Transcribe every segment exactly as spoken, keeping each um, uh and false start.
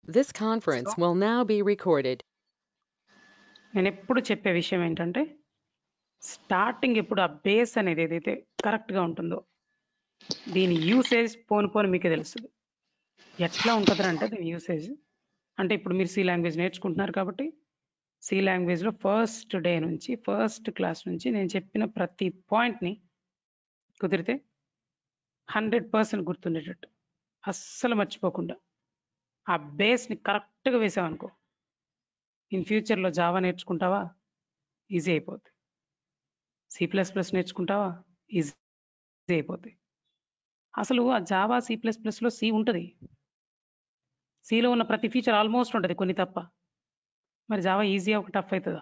This so conference will now be recorded. నేను ఎప్పుడు చెప్పే విషయం ఏంటంటే స్టార్టింగ్ ఎప్పుడు ఆ బేస్ అనేది ఏదైతే కరెక్ట్గా ఉంటుందో దీని యూసేజ్ పోను పోను మీకే తెలుస్తుంది. ఎట్లా ఉంటుంది అంటే దీని యూసేజ్ అంటే ఇప్పుడు మీరు సి లాంగ్వేజ్ నేర్చుకుంటున్నారు కాబట్టి సి లాంగ్వేజ్లో ఫస్ట్ డే నుంచి ఫస్ట్ క్లాస్ నుంచి నేను చెప్పిన ప్రతి పాయింట్ని కుదిరితే హండ్రెడ్ పర్సెంట్ గుర్తుండేటట్టు అస్సలు మర్చిపోకుండా ఆ బేస్ని కరెక్ట్గా వేసామనుకో ఇన్ ఫ్యూచర్లో జావా నేర్చుకుంటావా ఈజీ అయిపోద్ది, సి ప్లస్ ప్లస్ నేర్చుకుంటావా ఈజీ అయిపోద్ది. అసలు ఆ జావా సి ప్లస్ ప్లస్లో సి ఉంటుంది, సిలో ఉన్న ప్రతి ఫీచర్ ఆల్మోస్ట్ ఉంటుంది కొన్ని తప్ప. మరి జావా ఈజీ ఒక టఫ్ అవుతుందా?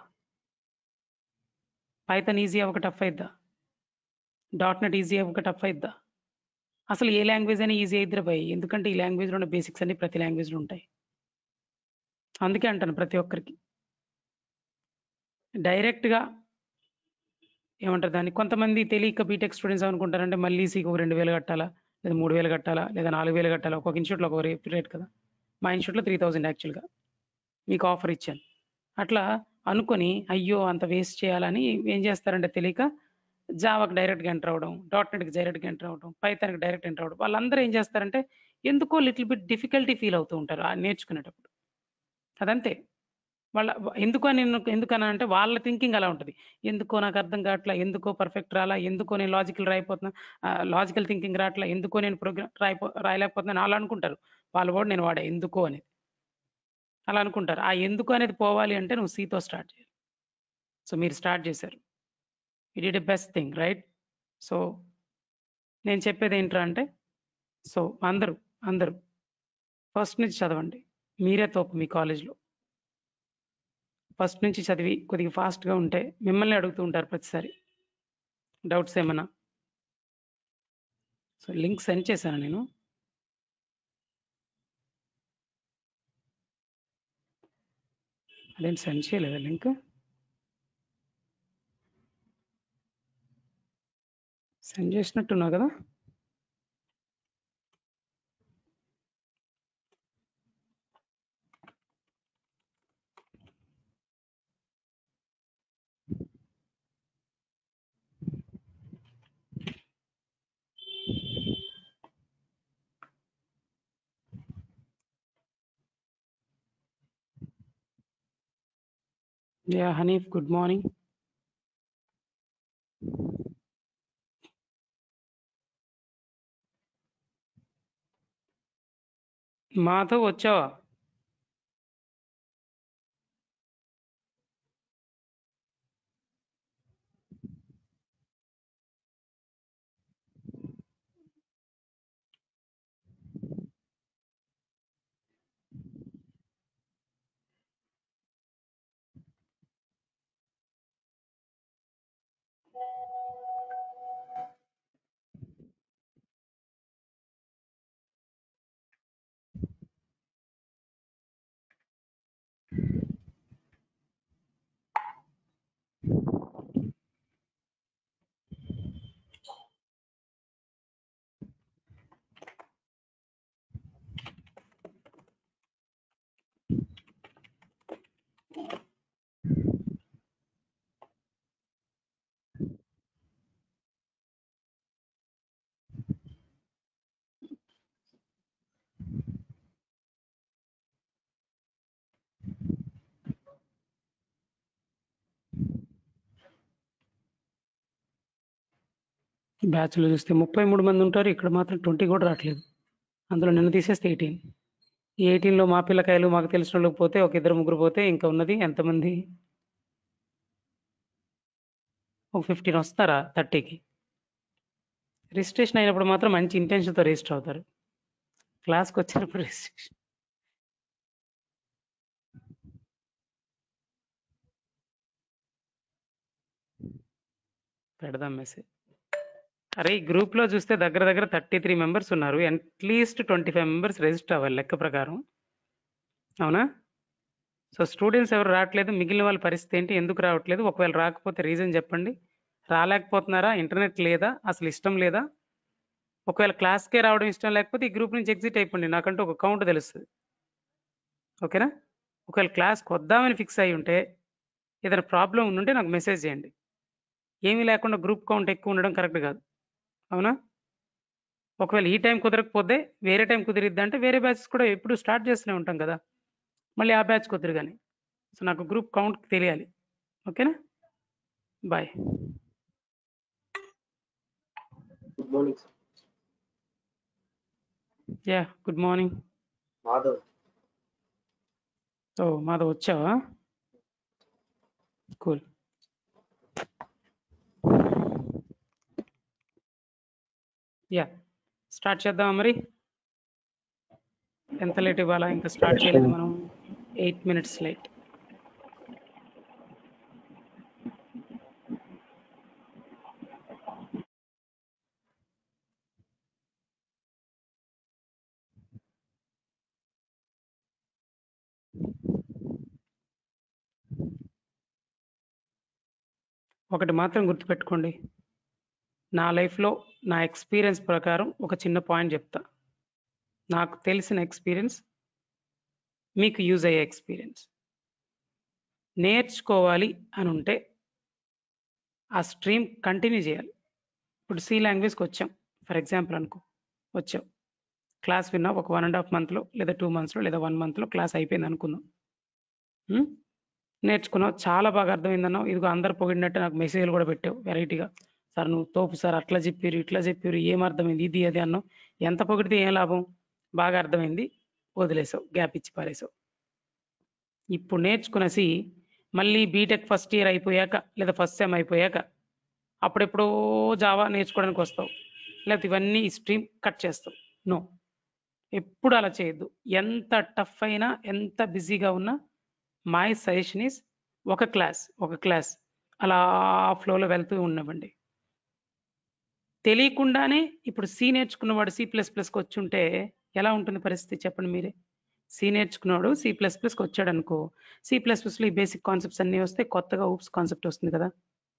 పైథాన్ ఈజీ ఒక టఫ్ అవుద్దా? డాట్ నెట్ ఈజీ ఒక టఫ్ అవుద్దా? అసలు ఏ లాంగ్వేజ్ అయినా ఈజీ అయిద్దరు భయ్, ఎందుకంటే ఈ లాంగ్వేజ్లో ఉన్న బేసిక్స్ అన్ని ప్రతి లాంగ్వేజ్లో ఉంటాయి. అందుకే అంటాను ప్రతి ఒక్కరికి డైరెక్ట్గా ఏమంటారు దాన్ని, కొంతమంది తెలియక బీటెక్ స్టూడెంట్స్ అనుకుంటారంటే మళ్ళీ సీకి ఒక రెండు వేలు కట్టాలా, లేదా మూడు వేలు కట్టాలా, లేదా నాలుగు వేలు కట్టాలా. ఒక్కొక్క ఇన్స్టిట్యూట్లో ఒక రేట్ కదా. మా ఇన్స్టిట్యూట్లో త్రీ థౌజండ్ యాక్చువల్గా మీకు ఆఫర్ ఇచ్చాను. అట్లా అనుకొని అయ్యో అంత వేస్ట్ చేయాలని ఏం చేస్తారంటే తెలియక జావాకి డైరెక్ట్గా ఎంటర్ అవ్వడం, డాట్ నెట్కి డైరెక్ట్గా ఎంటర్ అవ్వడం, పైథాన్కి డైరెక్ట్ ఎంటర్ అవ్వడం. వాళ్ళందరూ ఏం చేస్తారంటే ఎందుకో లిటిల్ బిట్ డిఫికల్టీ ఫీల్ అవుతూ ఉంటారు ఆ నేర్చుకునేటప్పుడు. అదంతే. వాళ్ళ ఎందుకో నేను ఎందుకన్నా అంటే వాళ్ళ థింకింగ్ అలా ఉంటుంది. ఎందుకో నాకు అర్థం కావట్లా, ఎందుకో పర్ఫెక్ట్ రాలా, ఎందుకో నేను లాజికల్ రాయిపోతున్నా, లాజికల్ థింకింగ్ రావట్లా, ఎందుకో నేను ప్రోగ్రామ్ రాయిపో రాయలేకపోతున్నాను అలా అనుకుంటారు. వాళ్ళ కూడా నేను వాడే ఎందుకో అనేది అలా అనుకుంటారు. ఆ ఎందుకు అనేది పోవాలి అంటే నువ్వు సీతో స్టార్ట్ చేయాలి. సో మీరు స్టార్ట్ చేశారు, it it a best thing right. So నేను చెప్పేది ఏంట్రా అంటే సో అందరూ అందరూ ఫస్ట్ నుంచి చదవండి. మీరే తోపు మీ కాలేజ్లో. ఫస్ట్ నుంచి చదివి కొద్దిగా ఫాస్ట్గా ఉంటే మిమ్మల్ని అడుగుతూ ఉంటారు ప్రతిసారి డౌట్స్ ఏమన్నా. సో లింక్ సెండ్ చేశాను నేను. అదేంటి సెండ్ చేయలేదా లింక్? సెండ్ చేసినట్టున్నావు కదా. Yeah Hanif, good morning. మాతో వచ్చావా? బ్యాచ్లో చూస్తే ముప్పై మూడు మంది ఉంటారు, ఇక్కడ మాత్రం ట్వంటీ కూడా రావట్లేదు. అందులో నిన్న తీసేస్తే ఎయిటీన్. ఈ ఎయిటీన్లో మా పిల్లకాయలు మాకు తెలిసిన వాళ్ళకి పోతే ఒక ఇద్దరు ముగ్గురు పోతే ఇంకా ఉన్నది ఎంతమంది? ఒక ఫిఫ్టీన్ వస్తారా థర్టీకి. రిజిస్ట్రేషన్ అయినప్పుడు మాత్రం మంచి ఇంటెన్షన్తో రిజిస్టర్ అవుతారు, క్లాస్కి వచ్చినప్పుడు రిజిస్ట్రేషన్ పెడదాం మెసేజ్. అరే ఈ గ్రూప్లో చూస్తే దగ్గర దగ్గర థర్టీ త్రీ మెంబర్స్ ఉన్నారు, at least twenty five members register అవ్వాలి లెక్క ప్రకారం, అవునా? సో స్టూడెంట్స్ ఎవరు రావట్లేదు, మిగిలిన వాళ్ళ పరిస్థితి ఏంటి, ఎందుకు రావట్లేదు? ఒకవేళ రాకపోతే రీజన్ చెప్పండి. రాలేకపోతున్నారా, ఇంటర్నెట్ లేదా, అసలు ఇష్టం లేదా? ఒకవేళ క్లాస్కే రావడం ఇష్టం లేకపోతే ఈ గ్రూప్ నుంచి ఎగ్జిట్ అయిపోండి, నాకంటూ ఒక కౌంట్ తెలుస్తుంది. ఓకేనా? ఒకవేళ క్లాస్కి వద్దామని ఫిక్స్ అయ్యి ఉంటే ఏదైనా ప్రాబ్లం ఉంటే నాకు మెసేజ్ చేయండి. ఏమీ లేకుండా గ్రూప్ కౌంట్ ఎక్కువ ఉండడం కరెక్ట్ కాదు. అవునా? ఒకవేళ ఈ టైం కుదరకపోతే వేరే టైం కుదిరిద్ది అంటే వేరే బ్యాచెస్ కూడా ఎప్పుడు స్టార్ట్ చేస్తూనే ఉంటాం కదా, మళ్ళీ ఆ బ్యాచ్ కుదిరి కానీ. సో నాకు గ్రూప్ కౌంట్ తెలియాలి. ఓకేనా? Bye. Good morning. Yeah good morning. Madhav. ఓ మాధవ్ వచ్చావా? కూల్. యా స్టార్ట్ చేద్దామా మరి? ఎంత లేట్ ఇవ్వాలా? ఇంకా స్టార్ట్ చేయలేదు మనం, ఎయిట్ మినిట్స్ లేట్. ఒకటి మాత్రం గుర్తుపెట్టుకోండి, నా లైఫ్లో నా ఎక్స్పీరియన్స్ ప్రకారం ఒక చిన్న పాయింట్ చెప్తా. నాకు తెలిసిన ఎక్స్పీరియన్స్ మీకు యూజ్ అయ్యే ఎక్స్పీరియన్స్. నేర్చుకోవాలి అని ఉంటే ఆ స్ట్రీమ్ కంటిన్యూ చేయాలి. ఇప్పుడు సి లాంగ్వేజ్కి వచ్చాం ఫర్ ఎగ్జాంపుల్ అనుకో, వచ్చాం క్లాస్ విన్నా ఒక వన్ అండ్ హాఫ్ మంత్లో లేదా టూ మంత్స్లో లేదా వన్ మంత్లో క్లాస్ అయిపోయింది అనుకుందాం. నేర్చుకున్నావు, చాలా బాగా అర్థమైందన్నావు, ఇదిగో అందరు పొగిడినట్టు నాకు మెసేజ్లు కూడా పెట్టావు వెరైటీగా, సార్ నువ్వు తోపు సార్, అట్లా చెప్పారు ఇట్లా చెప్పారు, ఏం అర్థమైంది ఇది అది అన్నావు. ఎంత పొగిడితే ఏం లాభం? బాగా అర్థమైంది, వదిలేసావు, గ్యాప్ ఇచ్చి పారేసావు. ఇప్పుడు నేర్చుకునేసి మళ్ళీ బీటెక్ ఫస్ట్ ఇయర్ అయిపోయాక లేదా ఫస్ట్ సెమ్ అయిపోయాక అప్పుడెప్పుడో జావా నేర్చుకోవడానికి వస్తావు, లేకపోతే ఇవన్నీ స్ట్రీమ్ కట్ చేస్తావు. నో, ఎప్పుడు అలా చేయొద్దు. ఎంత టఫ్ అయినా ఎంత బిజీగా ఉన్నా మై సజెషన్ ఈస్ ఒక క్లాస్ ఒక క్లాస్ అలా ఫ్లోలో వెళ్తూ ఉండవండి. తెలియకుండానే ఇప్పుడు సి నేర్చుకున్నవాడు సి ప్లస్ ప్లస్కి వచ్చి ఉంటే ఎలా ఉంటుంది పరిస్థితి చెప్పండి మీరే? సి నేర్చుకున్నాడు సి ప్లస్ ప్లస్కి వచ్చాడు అనుకో, సి ప్లస్ ప్లస్లో ఈ బేసిక్ కాన్సెప్ట్స్ అన్నీ వస్తే కొత్తగా ఊప్స్ కాన్సెప్ట్ వస్తుంది కదా,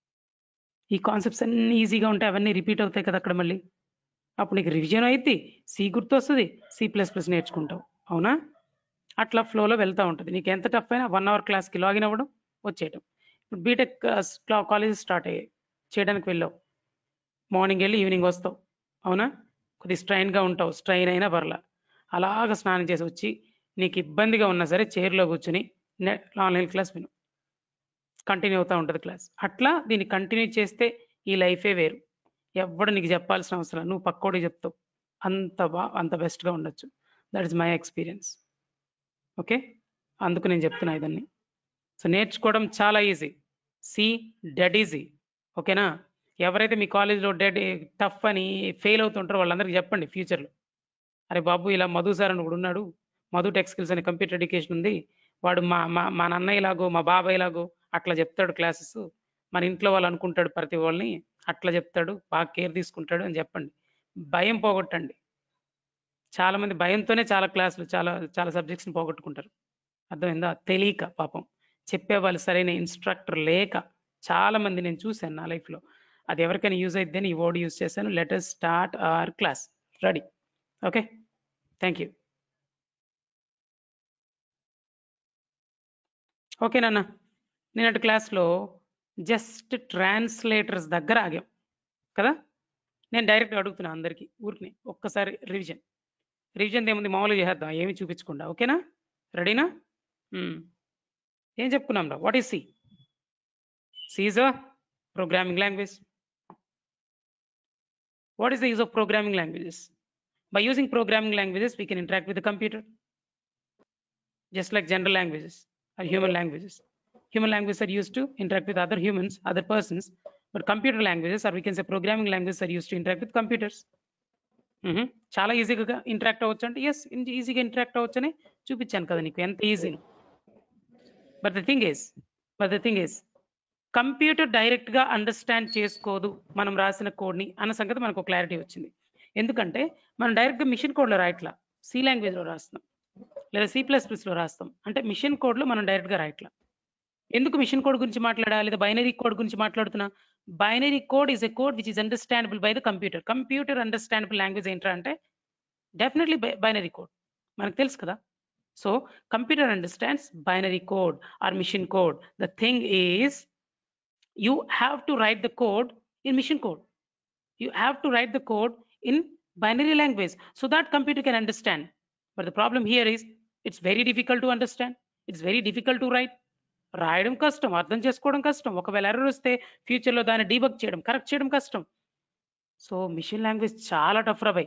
ఈ కాన్సెప్ట్స్ అన్నీ ఈజీగా ఉంటాయి, అవన్నీ రిపీట్ అవుతాయి కదా అక్కడ మళ్ళీ. అప్పుడు నీకు రివిజన్ అయితే సి గుర్తు వస్తుంది, సి ప్లస్ ప్లస్ నేర్చుకుంటావు. అవునా? అట్లా ఫ్లోలో వెళ్తూ ఉంటుంది. నీకు ఎంత టఫ్ అయినా వన్ అవర్ క్లాస్కి లాగిన్ అవ్వడం, వచ్చేయడం. ఇప్పుడు బీటెక్ కాలేజ్ స్టార్ట్ అయ్యాయి, చేయడానికి వెళ్ళావు, మార్నింగ్ వెళ్ళి ఈవినింగ్ వస్తావు. అవునా? కొద్ది స్ట్రైన్గా ఉంటావు, స్ట్రైన్ అయినా పర్లా, అలాగ స్నానం చేసి వచ్చి నీకు ఇబ్బందిగా ఉన్నా సరే చైర్లో కూర్చుని ఆన్లైన్ క్లాస్ విను, కంటిన్యూ అవుతూ ఉంటుంది క్లాస్. అట్లా దీన్ని కంటిన్యూ చేస్తే ఈ లైఫే వేరు. ఎవడు నీకు చెప్పాల్సిన అవసరం, నువ్వు పక్కోడికి చెప్తావు, అంత బా అంత బెస్ట్గా ఉండొచ్చు. That is my experience. Okay, అందుకు నేను చెప్తున్నా ఇదన్నీ. సో నేర్చుకోవడం చాలా ఈజీ, సి డెడ్ ఈజీ. ఓకేనా? ఎవరైతే మీ కాలేజ్లో డెడ్ టఫ్ అని ఫెయిల్ అవుతుంటారో వాళ్ళందరికీ చెప్పండి ఫ్యూచర్లో, అరే బాబు ఇలా మధు సార్ అని కూడా ఉన్నాడు, మధు టెక్ స్కిల్స్ అని కంప్యూటర్ ఎడ్యుకేషన్ ఉంది, వాడు మా మా మా నాన్నయ్యలాగో మా బాబాయ్లాగో అట్లా చెప్తాడు క్లాసెస్, మన ఇంట్లో వాళ్ళు అనుకుంటాడు ప్రతి వాళ్ళని అట్లా చెప్తాడు, బాగా కేర్ తీసుకుంటాడు అని చెప్పండి. భయం పోగొట్టండి. చాలామంది భయంతోనే చాలా క్లాసులు చాలా చాలా సబ్జెక్ట్స్ని పోగొట్టుకుంటారు. అర్థమైందా? తెలియక పాపం చెప్పేవాళ్ళు సరైన ఇన్స్ట్రక్టర్ లేక చాలామంది నేను చూశాను నా లైఫ్లో. అది ఎవరికైనా యూజ్ అయిద్దని ఈ వర్డ్ యూజ్ చేశాను. Let us start our class. Ready? Okay, thank you. Okay నాన్న, నేనటి క్లాస్లో జస్ట్ ట్రాన్స్లేటర్స్ దగ్గర ఆగాం కదా. నేను డైరెక్ట్గా అడుగుతున్నా అందరికీ ఊరికి ఒక్కసారి రివిజన్. రివిజన్ ఏముంది, మామూలుగా చేద్దాం, ఏమి చూపించకుండా. ఓకేనా? రెడీనా? ఏం చెప్పుకున్నాం రా? What is C? C is a programming language. What is the use of programming languages? By using programming languages, we can interact with the computer, just like general languages or human languages. Human languages are used to interact with other humans, other persons, but computer languages, or we can say programming languages, are used to interact with computers. చాలా ఈజీగా interact అవ్వచ్చు అంటే yes, ఈజీగా interact అవ్వచ్చు అని చూపించాను కదా నీకు, ఎంత easy. But the thing is but the thing is computer డైరెక్ట్గా అండర్స్టాండ్ చేసుకోదు మనం రాసిన కోడ్ని అన్న సంగతి మనకు క్లారిటీ వచ్చింది. ఎందుకంటే మనం డైరెక్ట్గా మిషన్ కోడ్లో రాయట్లా, సి లాంగ్వేజ్లో రాస్తున్నాం లేదా సి ప్లస్ ప్లస్లో రాస్తాం. అంటే మిషన్ కోడ్లో మనం డైరెక్ట్గా రాయట్లా. ఎందుకు మిషన్ కోడ్ గురించి మాట్లాడాలి లేదా బైనరీ కోడ్ గురించి మాట్లాడుతున్నా? Binary code is a code which is understandable by the computer. Computer understandable language ఏంటంటే డెఫినెట్లీ బైనరీ కోడ్, మనకు తెలుసు కదా. So computer understands binary code or machine code. The thing is, you have to write the code in machine code. You have to write the code in binary language so that computer can understand. But the problem here is, it's very difficult to understand. It's very difficult to write. రాయడం కష్టం, అర్థం చేసుకోవడం కష్టం. ఒకవేళ error వస్తే ఫ్యూచర్లో దాన్ని debug చేయడం, కరెక్ట్ చేయడం కష్టం. సో మిషన్ లాంగ్వేజ్ చాలా టఫ్ రా బై.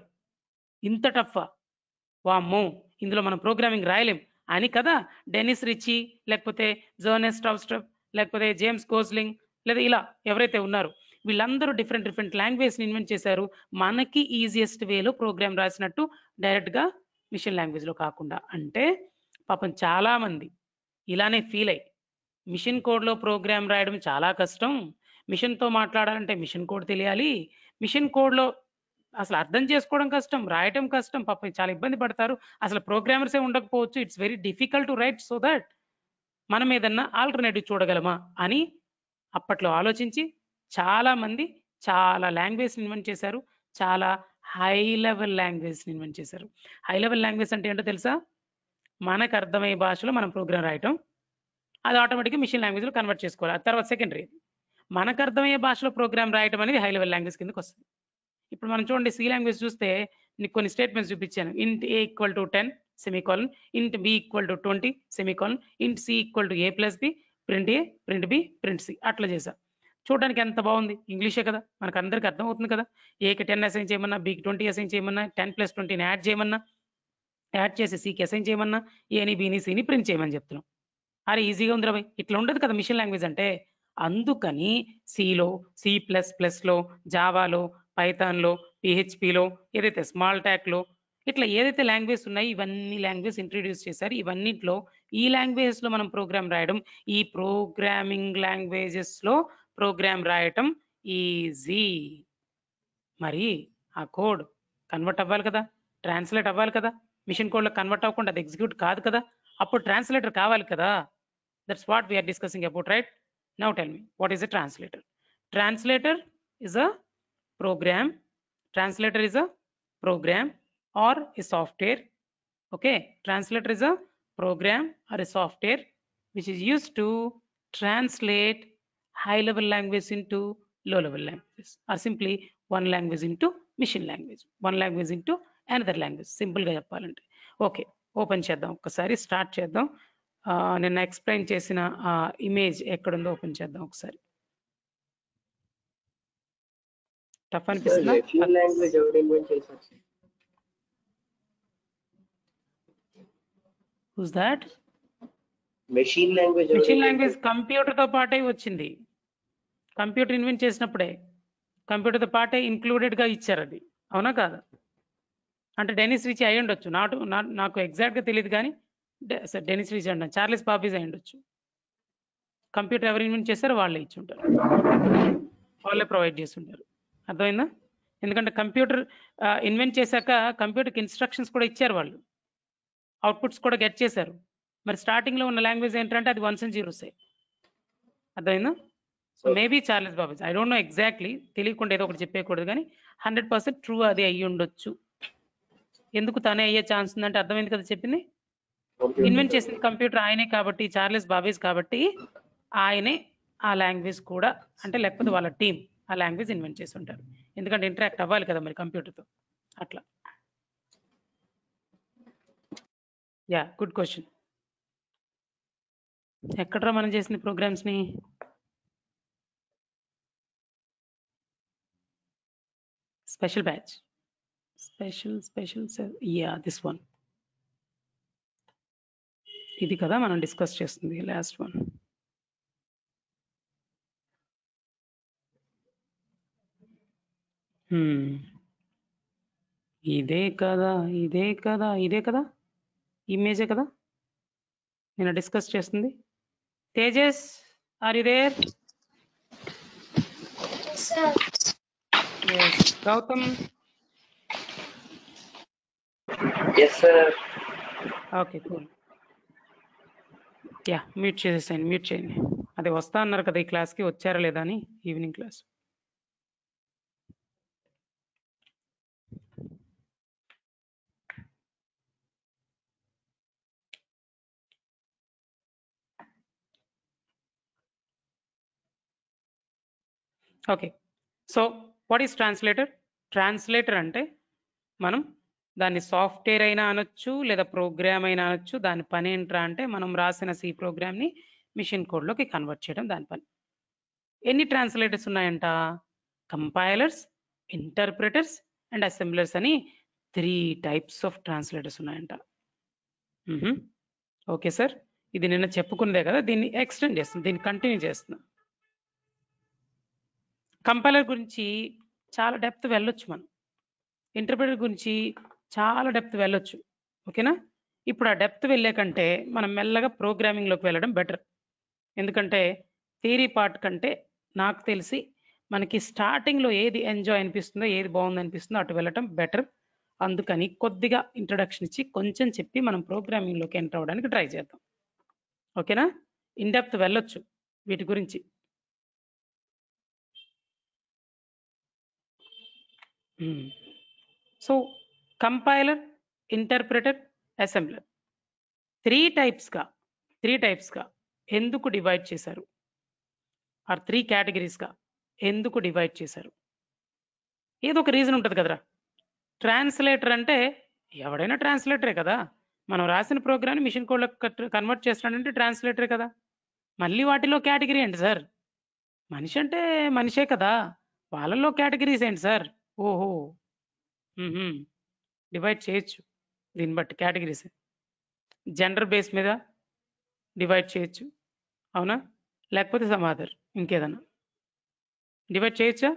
ఇంత టఫ్ వామ్మో, ఇందులో మనం ప్రోగ్రామింగ్ రాయలేం అని కదా డెనిస్ రిచీ, లేకపోతే జర్నెస్ స్ట్రాబ్స్ట్రప్, లేకపోతే జేమ్స్ గోస్లింగ్, లేదా ఇలా ఎవరైతే ఉన్నారో వీళ్ళందరూ డిఫరెంట్ డిఫరెంట్ లాంగ్వేజ్ ఇన్వెంట్ చేశారు. మనకి ఈజియెస్ట్ వేలో ప్రోగ్రామ్ రాసినట్టు డైరెక్ట్గా మిషన్ లాంగ్వేజ్లో కాకుండా. అంటే పాపం చాలా మంది ఇలానే ఫీల్ అయ్యి మిషన్ కోడ్లో ప్రోగ్రామ్ రాయడం చాలా కష్టం, మిషన్తో మాట్లాడాలంటే మిషన్ కోడ్ తెలియాలి, మిషన్ కోడ్లో అసలు అర్థం చేసుకోవడం కష్టం, రాయటం కష్టం, పాపం చాలా ఇబ్బంది పడతారు, అసలు ప్రోగ్రామర్సే ఉండకపోవచ్చు, it's very difficult to write, so that మనం ఏదన్నా ఆల్టర్నేటివ్ చూడగలమా అని అప్పట్లో ఆలోచించి చాలా మంది చాలా లాంగ్వేజ్ ఇన్వెంట్ చేశారు. చాలా హై లెవెల్ లాంగ్వేజ్ ఇన్వెంట్ చేశారు. హై లెవెల్ లాంగ్వేజ్ అంటే ఏంటో తెలుసా? మనకు అర్థమయ్యే భాషలో మనం ప్రోగ్రామ్ రాయటం, అది ఆటోమేటిక్గా మిషన్ లాంగ్వేజ్లో కన్వర్ట్ చేసుకోవాలి. ఆ తర్వాత సెకండరీ. మనకు అర్థమయ్యే భాషలో ప్రోగ్రామ్ రాయటం అనేది హై లెవెల్ లాంగ్వేజ్ కిందకి వస్తుంది. ఇప్పుడు మనం చూడండి, సి లాంగ్వేజ్ చూస్తే నీకు కొన్ని స్టేట్మెంట్స్ చూపించాను. Int a equal to ten semicolon, int b equal to twenty semicolon, int c equal to A plus b, print a, print b, print c, అట్లా చేసా. చూడడానికి ఎంత బాగుంది, ఇంగ్లీషే కదా, మనకు అందరికీ అర్థం అవుతుంది కదా. ఏకి టెన్ అసైన్ చేయమన్నా, బికి ట్వంటీ అసైన్ చేయమన్నా, టెన్ ప్లస్ ట్వంటీని యాడ్ చేయమన్నా, యాడ్ చేసి సికి అసైన్ చేయమన్నా, ఏని బిని సిని ప్రింట్ చేయమని చెప్తున్నాం. అరే ఈజీగా ఉంది రాబోయ్, ఇట్లా ఉండదు కదా మిషన్ లాంగ్వేజ్ అంటే. అందుకని సిలో, సి ప్లస్ ప్లస్లో, జావాలో, పైథాన్లో, పిహెచ్పిలో, ఏదైతే స్మాల్ ట్యాక్లో, ఇట్లా ఏదైతే లాంగ్వేజ్ ఉన్నాయో ఇవన్నీ లాంగ్వేజ్ ఇంట్రడ్యూస్ చేశారు. ఇవన్నిట్లో ఈ లాంగ్వేజ్లో మనం ప్రోగ్రామ్ రాయడం, ఈ ప్రోగ్రామింగ్ లాంగ్వేజెస్లో ప్రోగ్రామ్ రాయటం ఈజీ. మరి ఆ కోడ్ కన్వర్ట్ అవ్వాలి కదా, ట్రాన్స్లేట్ అవ్వాలి కదా. మిషన్ కోడ్లో కన్వర్ట్ అవ్వకుండా అది ఎగ్జిక్యూట్ కాదు కదా, అప్పుడు ట్రాన్స్లేటర్ కావాలి కదా. That's what we're discussing about, right? Now tell me, what is a translator? Translator is a program. Translator is a program or a software. Okay, translator is a program or a software which is used to translate high level language into low level languages, or simply one language into machine language, one language into another language. Simple గా చెప్పాలంటే. Okay, open చేద్దాం, ఒకసారి start చేద్దాం. నిన్న explain చేసిన image ఎక్కడుందో open చేద్దాం ఒకసారి. టఫ్ అనిపిస్తుందా? మెషిన్ లాంగ్వేజ్ ఎవరు ఇన్వెంట్ చేశారు? Who's that? Machine language machine language computer తో పాటే వచ్చింది. కంప్యూటర్ ఇన్వెంట్ చేసినప్పుడే కంప్యూటర్ తో పాటే ఇంక్లూడెడ్ గా ఇచ్చారు అది, అవునా కాదా? అంటే డెనిస్ రిచ్ అయి ఉండొచ్చు, నాటు నాకు ఎగ్జాక్ట్ గా తెలియదు కానీ డెనిస్ రిచ్ అంట, చార్లెస్ బాబీస్ అయి ఉండొచ్చు. కంప్యూటర్ ఎవరు ఇన్వెంట్ చేస్తారో వాళ్ళే ఇచ్చి ఉంటారు, వాళ్ళే ప్రొవైడ్ చేసి ఉంటారు. అర్థమైందా? ఎందుకంటే కంప్యూటర్ ఇన్వెంట్ చేశాక కంప్యూటర్కి ఇన్స్ట్రక్షన్స్ కూడా ఇచ్చారు వాళ్ళు, అవుట్పుట్స్ కూడా గెట్ చేశారు. మరి స్టార్టింగ్లో ఉన్న లాంగ్వేజ్ ఏంటంటే అది వన్స్ అండ్ జీరోసే. అర్థమైందా? So maybe Charles Babbage, I don't know exactly, తెలియకుండా ఏదో ఒకటి చెప్పేయకూడదు కానీ హండ్రెడ్ పర్సెంట్ ట్రూ అది అయ్యి ఉండొచ్చు. ఎందుకు తనే అయ్యే ఛాన్స్ ఉందంటే అర్థమైంది కదా చెప్పింది. ఇన్వెంట్ చేసింది కంప్యూటర్ ఆయనే కాబట్టి, చార్లెస్ బాబీస్ కాబట్టి ఆయనే ఆ లాంగ్వేజ్ కూడా, అంటే లేకపోతే వాళ్ళ టీం ఆ లాంగ్వేజ్ ఇన్వెంట్ చేసి ఉంటారు. ఎందుకంటే ఇంటరాక్ట్ అవ్వాలి కదా మరి కంప్యూటర్తో, అట్లా. Yeah, good question. ఎక్కడరా మనం చేసిన ప్రోగ్రామ్స్ని? Special batch, special special yeah this one, ఇది కదా మనం డిస్కస్ చేస్తుంది లాస్ట్ వన్. ఇదే కదా, ఇదే కదా, ఇదే కదా, ఇమేజే కదా నేను డిస్కస్ చేస్తుంది. Tejas, are you there? yes Gautam? yes sir. Okay cool. Yeah, mute చేసేసాను, మ్యూట్ చేయండి. అదే వస్తా అన్నారు కదా ఈ క్లాస్కి, వచ్చారా లేదా అని, evening class. Okay, so what is translator? Translator అంటే మనం దాన్ని సాఫ్ట్వేర్ అయినా అనొచ్చు లేదా ప్రోగ్రామ్ అయినా అనొచ్చు. దాని పని ఏంట్రా అంటే మనం రాసిన సి ప్రోగ్రామ్ని మిషన్ కోడ్లోకి కన్వర్ట్ చేయడం దాని పని. ఎన్ని ట్రాన్స్లేటర్స్ ఉన్నాయంట? కంపైలర్స్, ఇంటర్ప్రిటర్స్ అండ్ అసెంబ్లర్స్ అని త్రీ టైప్స్ ఆఫ్ ట్రాన్స్లేటర్స్ ఉన్నాయంట. ఓకే సార్, ఇది నిన్న చెప్పుకున్నదే కదా, దీన్ని ఎక్స్టెండ్ చేస్తుంది, దీన్ని కంటిన్యూ చేస్తున్నాం. కంపైలర్ గురించి చాలా డెప్త్ వెళ్ళొచ్చు మనం, ఇంటర్ప్రిటర్ గురించి చాలా డెప్త్ వెళ్ళొచ్చు. ఓకేనా? ఇప్పుడు ఆ డెప్త్ వెళ్ళే కంటే మనం మెల్లగా ప్రోగ్రామింగ్లోకి వెళ్ళడం బెటర్. ఎందుకంటే థియరీ పార్ట్ కంటే నాకు తెలిసి మనకి స్టార్టింగ్లో ఏది ఎంజాయ్ అనిపిస్తుందో, ఏది బాగుంది అనిపిస్తుందో అటు వెళ్ళటం బెటర్. అందుకని కొద్దిగా ఇంట్రడక్షన్ ఇచ్చి కొంచెం చెప్పి మనం ప్రోగ్రామింగ్లోకి ఎంటర్ అవ్వడానికి ట్రై చేద్దాం. ఓకేనా? ఇన్ డెప్త్ వెళ్ళొచ్చు వీటి గురించి. So compiler, interpreter, assembler three టైప్స్గా త్రీ టైప్స్గా ఎందుకు డివైడ్ చేశారు? ఆర్ త్రీ కేటగిరీస్గా ఎందుకు డివైడ్ చేశారు? ఏదో ఒక రీజన్ ఉంటుంది కదరా. ట్రాన్స్లేటర్ అంటే ఎవడైనా ట్రాన్స్లేటరే కదా. మనం రాసిన ప్రోగ్రామ్ని మిషన్ కోడ్లో కన్వర్ట్ చేస్తున్నాడంటే ట్రాన్స్లేటరే కదా. మళ్ళీ వాటిలో కేటగిరీ ఏంటి సార్? మనిషి అంటే మనిషే కదా, వాళ్ళల్లో కేటగిరీస్ ఏంటి సార్? ఓహో, డివైడ్ చేయొచ్చు దీన్ని బట్టి కేటగిరీస్. జెండర్ బేస్ మీద డివైడ్ చేయొచ్చు, అవునా? లేకపోతే సమ్ అదర్ ఇంకేదన్నా డివైడ్ చేయొచ్చా?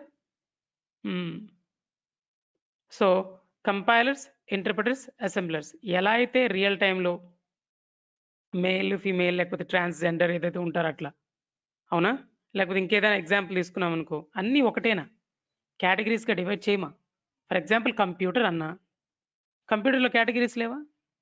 సో కంపైలర్స్, ఇంటర్ప్రిటర్స్, అసెంబ్లర్స్ ఎలా అయితే రియల్ టైంలో మేల్, ఫీమేల్ లేకపోతే ట్రాన్స్జెండర్ ఏదైతే ఉంటారో అట్లా, అవునా? లేకపోతే ఇంకేదైనా ఎగ్జాంపుల్ తీసుకున్నాం అనుకో, అన్నీ ఒకటేనా? కేటగిరీస్గా డివైడ్ చేయమా? ఫర్ ఎగ్జాంపుల్ కంప్యూటర్ అన్నా, కంప్యూటర్లో కేటగిరీస్ లేవా?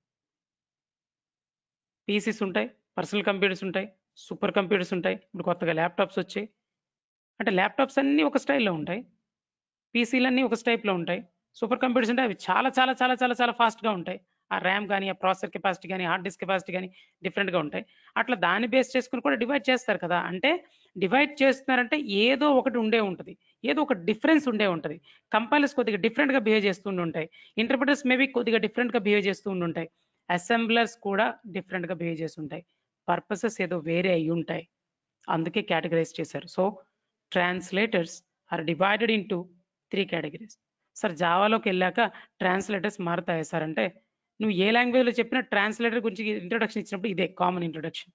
పీసీస్ ఉంటాయి, పర్సనల్ కంప్యూటర్స్ ఉంటాయి, సూపర్ కంప్యూటర్స్ ఉంటాయి, ఇప్పుడు కొత్తగా ల్యాప్టాప్స్ వచ్చాయి. అంటే ల్యాప్టాప్స్ అన్నీ ఒక స్టైల్లో ఉంటాయి, పీసీలు అన్నీ ఒక టైప్లో ఉంటాయి. సూపర్ కంప్యూటర్స్ అంటే అవి చాలా చాలా చాలా చాలా చాలా ఫాస్ట్గా ఉంటాయి. ఆ ర్యామ్ కానీ, ఆ ప్రాసెసర్ కెపాసిటీ కానీ, హార్డ్ డిస్క్ కెపాసిటీ కానీ డిఫరెంట్గా ఉంటాయి. అట్లా దాన్ని బేస్ చేసుకుని కూడా డివైడ్ చేస్తారు కదా. అంటే డివైడ్ చేస్తున్నారంటే ఏదో ఒకటి ఉండే ఉంటుంది, ఏదో ఒక డిఫరెన్స్ ఉండే ఉంటుంది. కంపైలర్స్ కొద్దిగా డిఫరెంట్గా బిహేవ్ చేస్తూ ఉంటాయి, ఇంటర్ప్రిటర్స్ మేబీ కొద్దిగా డిఫరెంట్గా బిహేవ్ చేస్తూ ఉంటాయి, అసెంబ్లర్స్ కూడా డిఫరెంట్గా బిహేవ్ చేస్తుంటాయి. పర్పసెస్ ఏదో వేరే అయి ఉంటాయి, అందుకే కేటగరైజ్ చేశారు. So translators are divided into three categories. Sir జావాలోకి వెళ్ళాక ట్రాన్స్లేటర్స్ మారుతాయి సార్ అంటే, నువ్వు ఏ లాంగ్వేజ్లో చెప్పినా ట్రాన్స్లేటర్ గురించి ఇంట్రొడక్షన్ ఇచ్చినప్పుడు ఇదే కామన్ ఇంట్రొడక్షన్.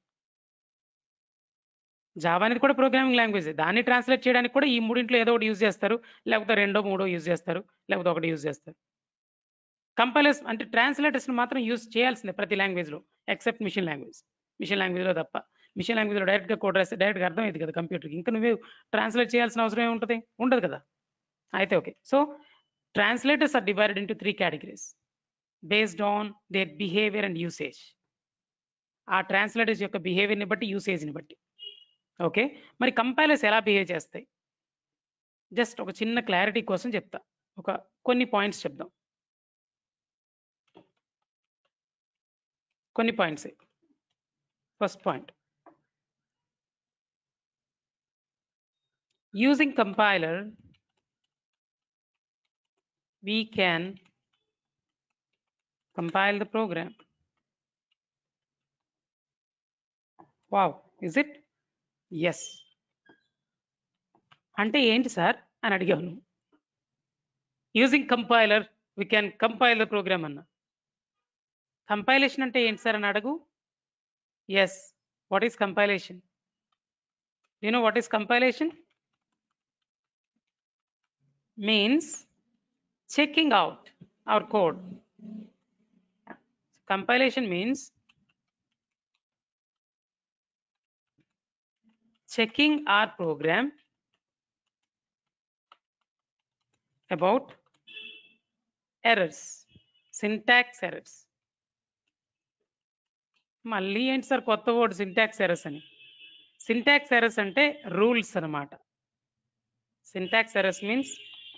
జావా అనేది కూడా ప్రోగ్రామింగ్ లాంగ్వేజ్, దాన్ని ట్రాన్స్లేట్ చేయడానికి కూడా ఈ మూడింట్లో ఏదో ఒకటి యూజ్ చేస్తారు, లేకపోతే రెండో మూడో యూజ్ చేస్తారు, లేకపోతే ఒకటి యూజ్ చేస్తారు. కంపైలర్స్ అంటే ట్రాన్స్లేటర్స్ని మాత్రం యూజ్ చేయాల్సిందే ప్రతి లాంగ్వేజ్లో, ఎక్సెప్ట్ మిషన్ లాంగ్వేజ్. మిషన్ లాంగ్వేజ్లో తప్ప. మిషన్ లాంగ్వేజ్లో డైరెక్ట్గా కోడ్ రాస్తే డైరెక్ట్గా అర్థమైంది కదా కంప్యూటర్కి, ఇంకా నువ్వే ట్రాన్స్లేట్ చేయాల్సిన అవసరం ఏముంటుంది? ఉండదు కదా. అయితే okay, so translators are divided into three categories based on their behavior and usage. ఆ ట్రాన్స్లేటర్స్ యొక్క బిహేవియర్ని బట్టి, యూసేజ్ని బట్టి. ఓకే, మరి కంపైలర్స్ ఎలా బిహేవ్ చేస్తాయి? జస్ట్ ఒక చిన్న క్లారిటీ కోసం చెప్తా, ఒక కొన్ని పాయింట్స్ చెప్దాం. కొన్ని points. First point, using compiler we can compile the program. Wow, is it? Yes. అంటే ఏంటి సార్ అని అడిగాను. Using compiler we can compile the program అన్న. కంపైలేషన్ అంటే ఏంటి సార్ అని అడుగు. Yes, what is compilation? You know what is compilation? Means checking out our code. Compilation means checking our program about errors, syntax errors. మళ్ళీ ఏంటి sir కొత్త word syntax errors అని? Syntax errors అంటే rules అన్నమాట. Syntax errors means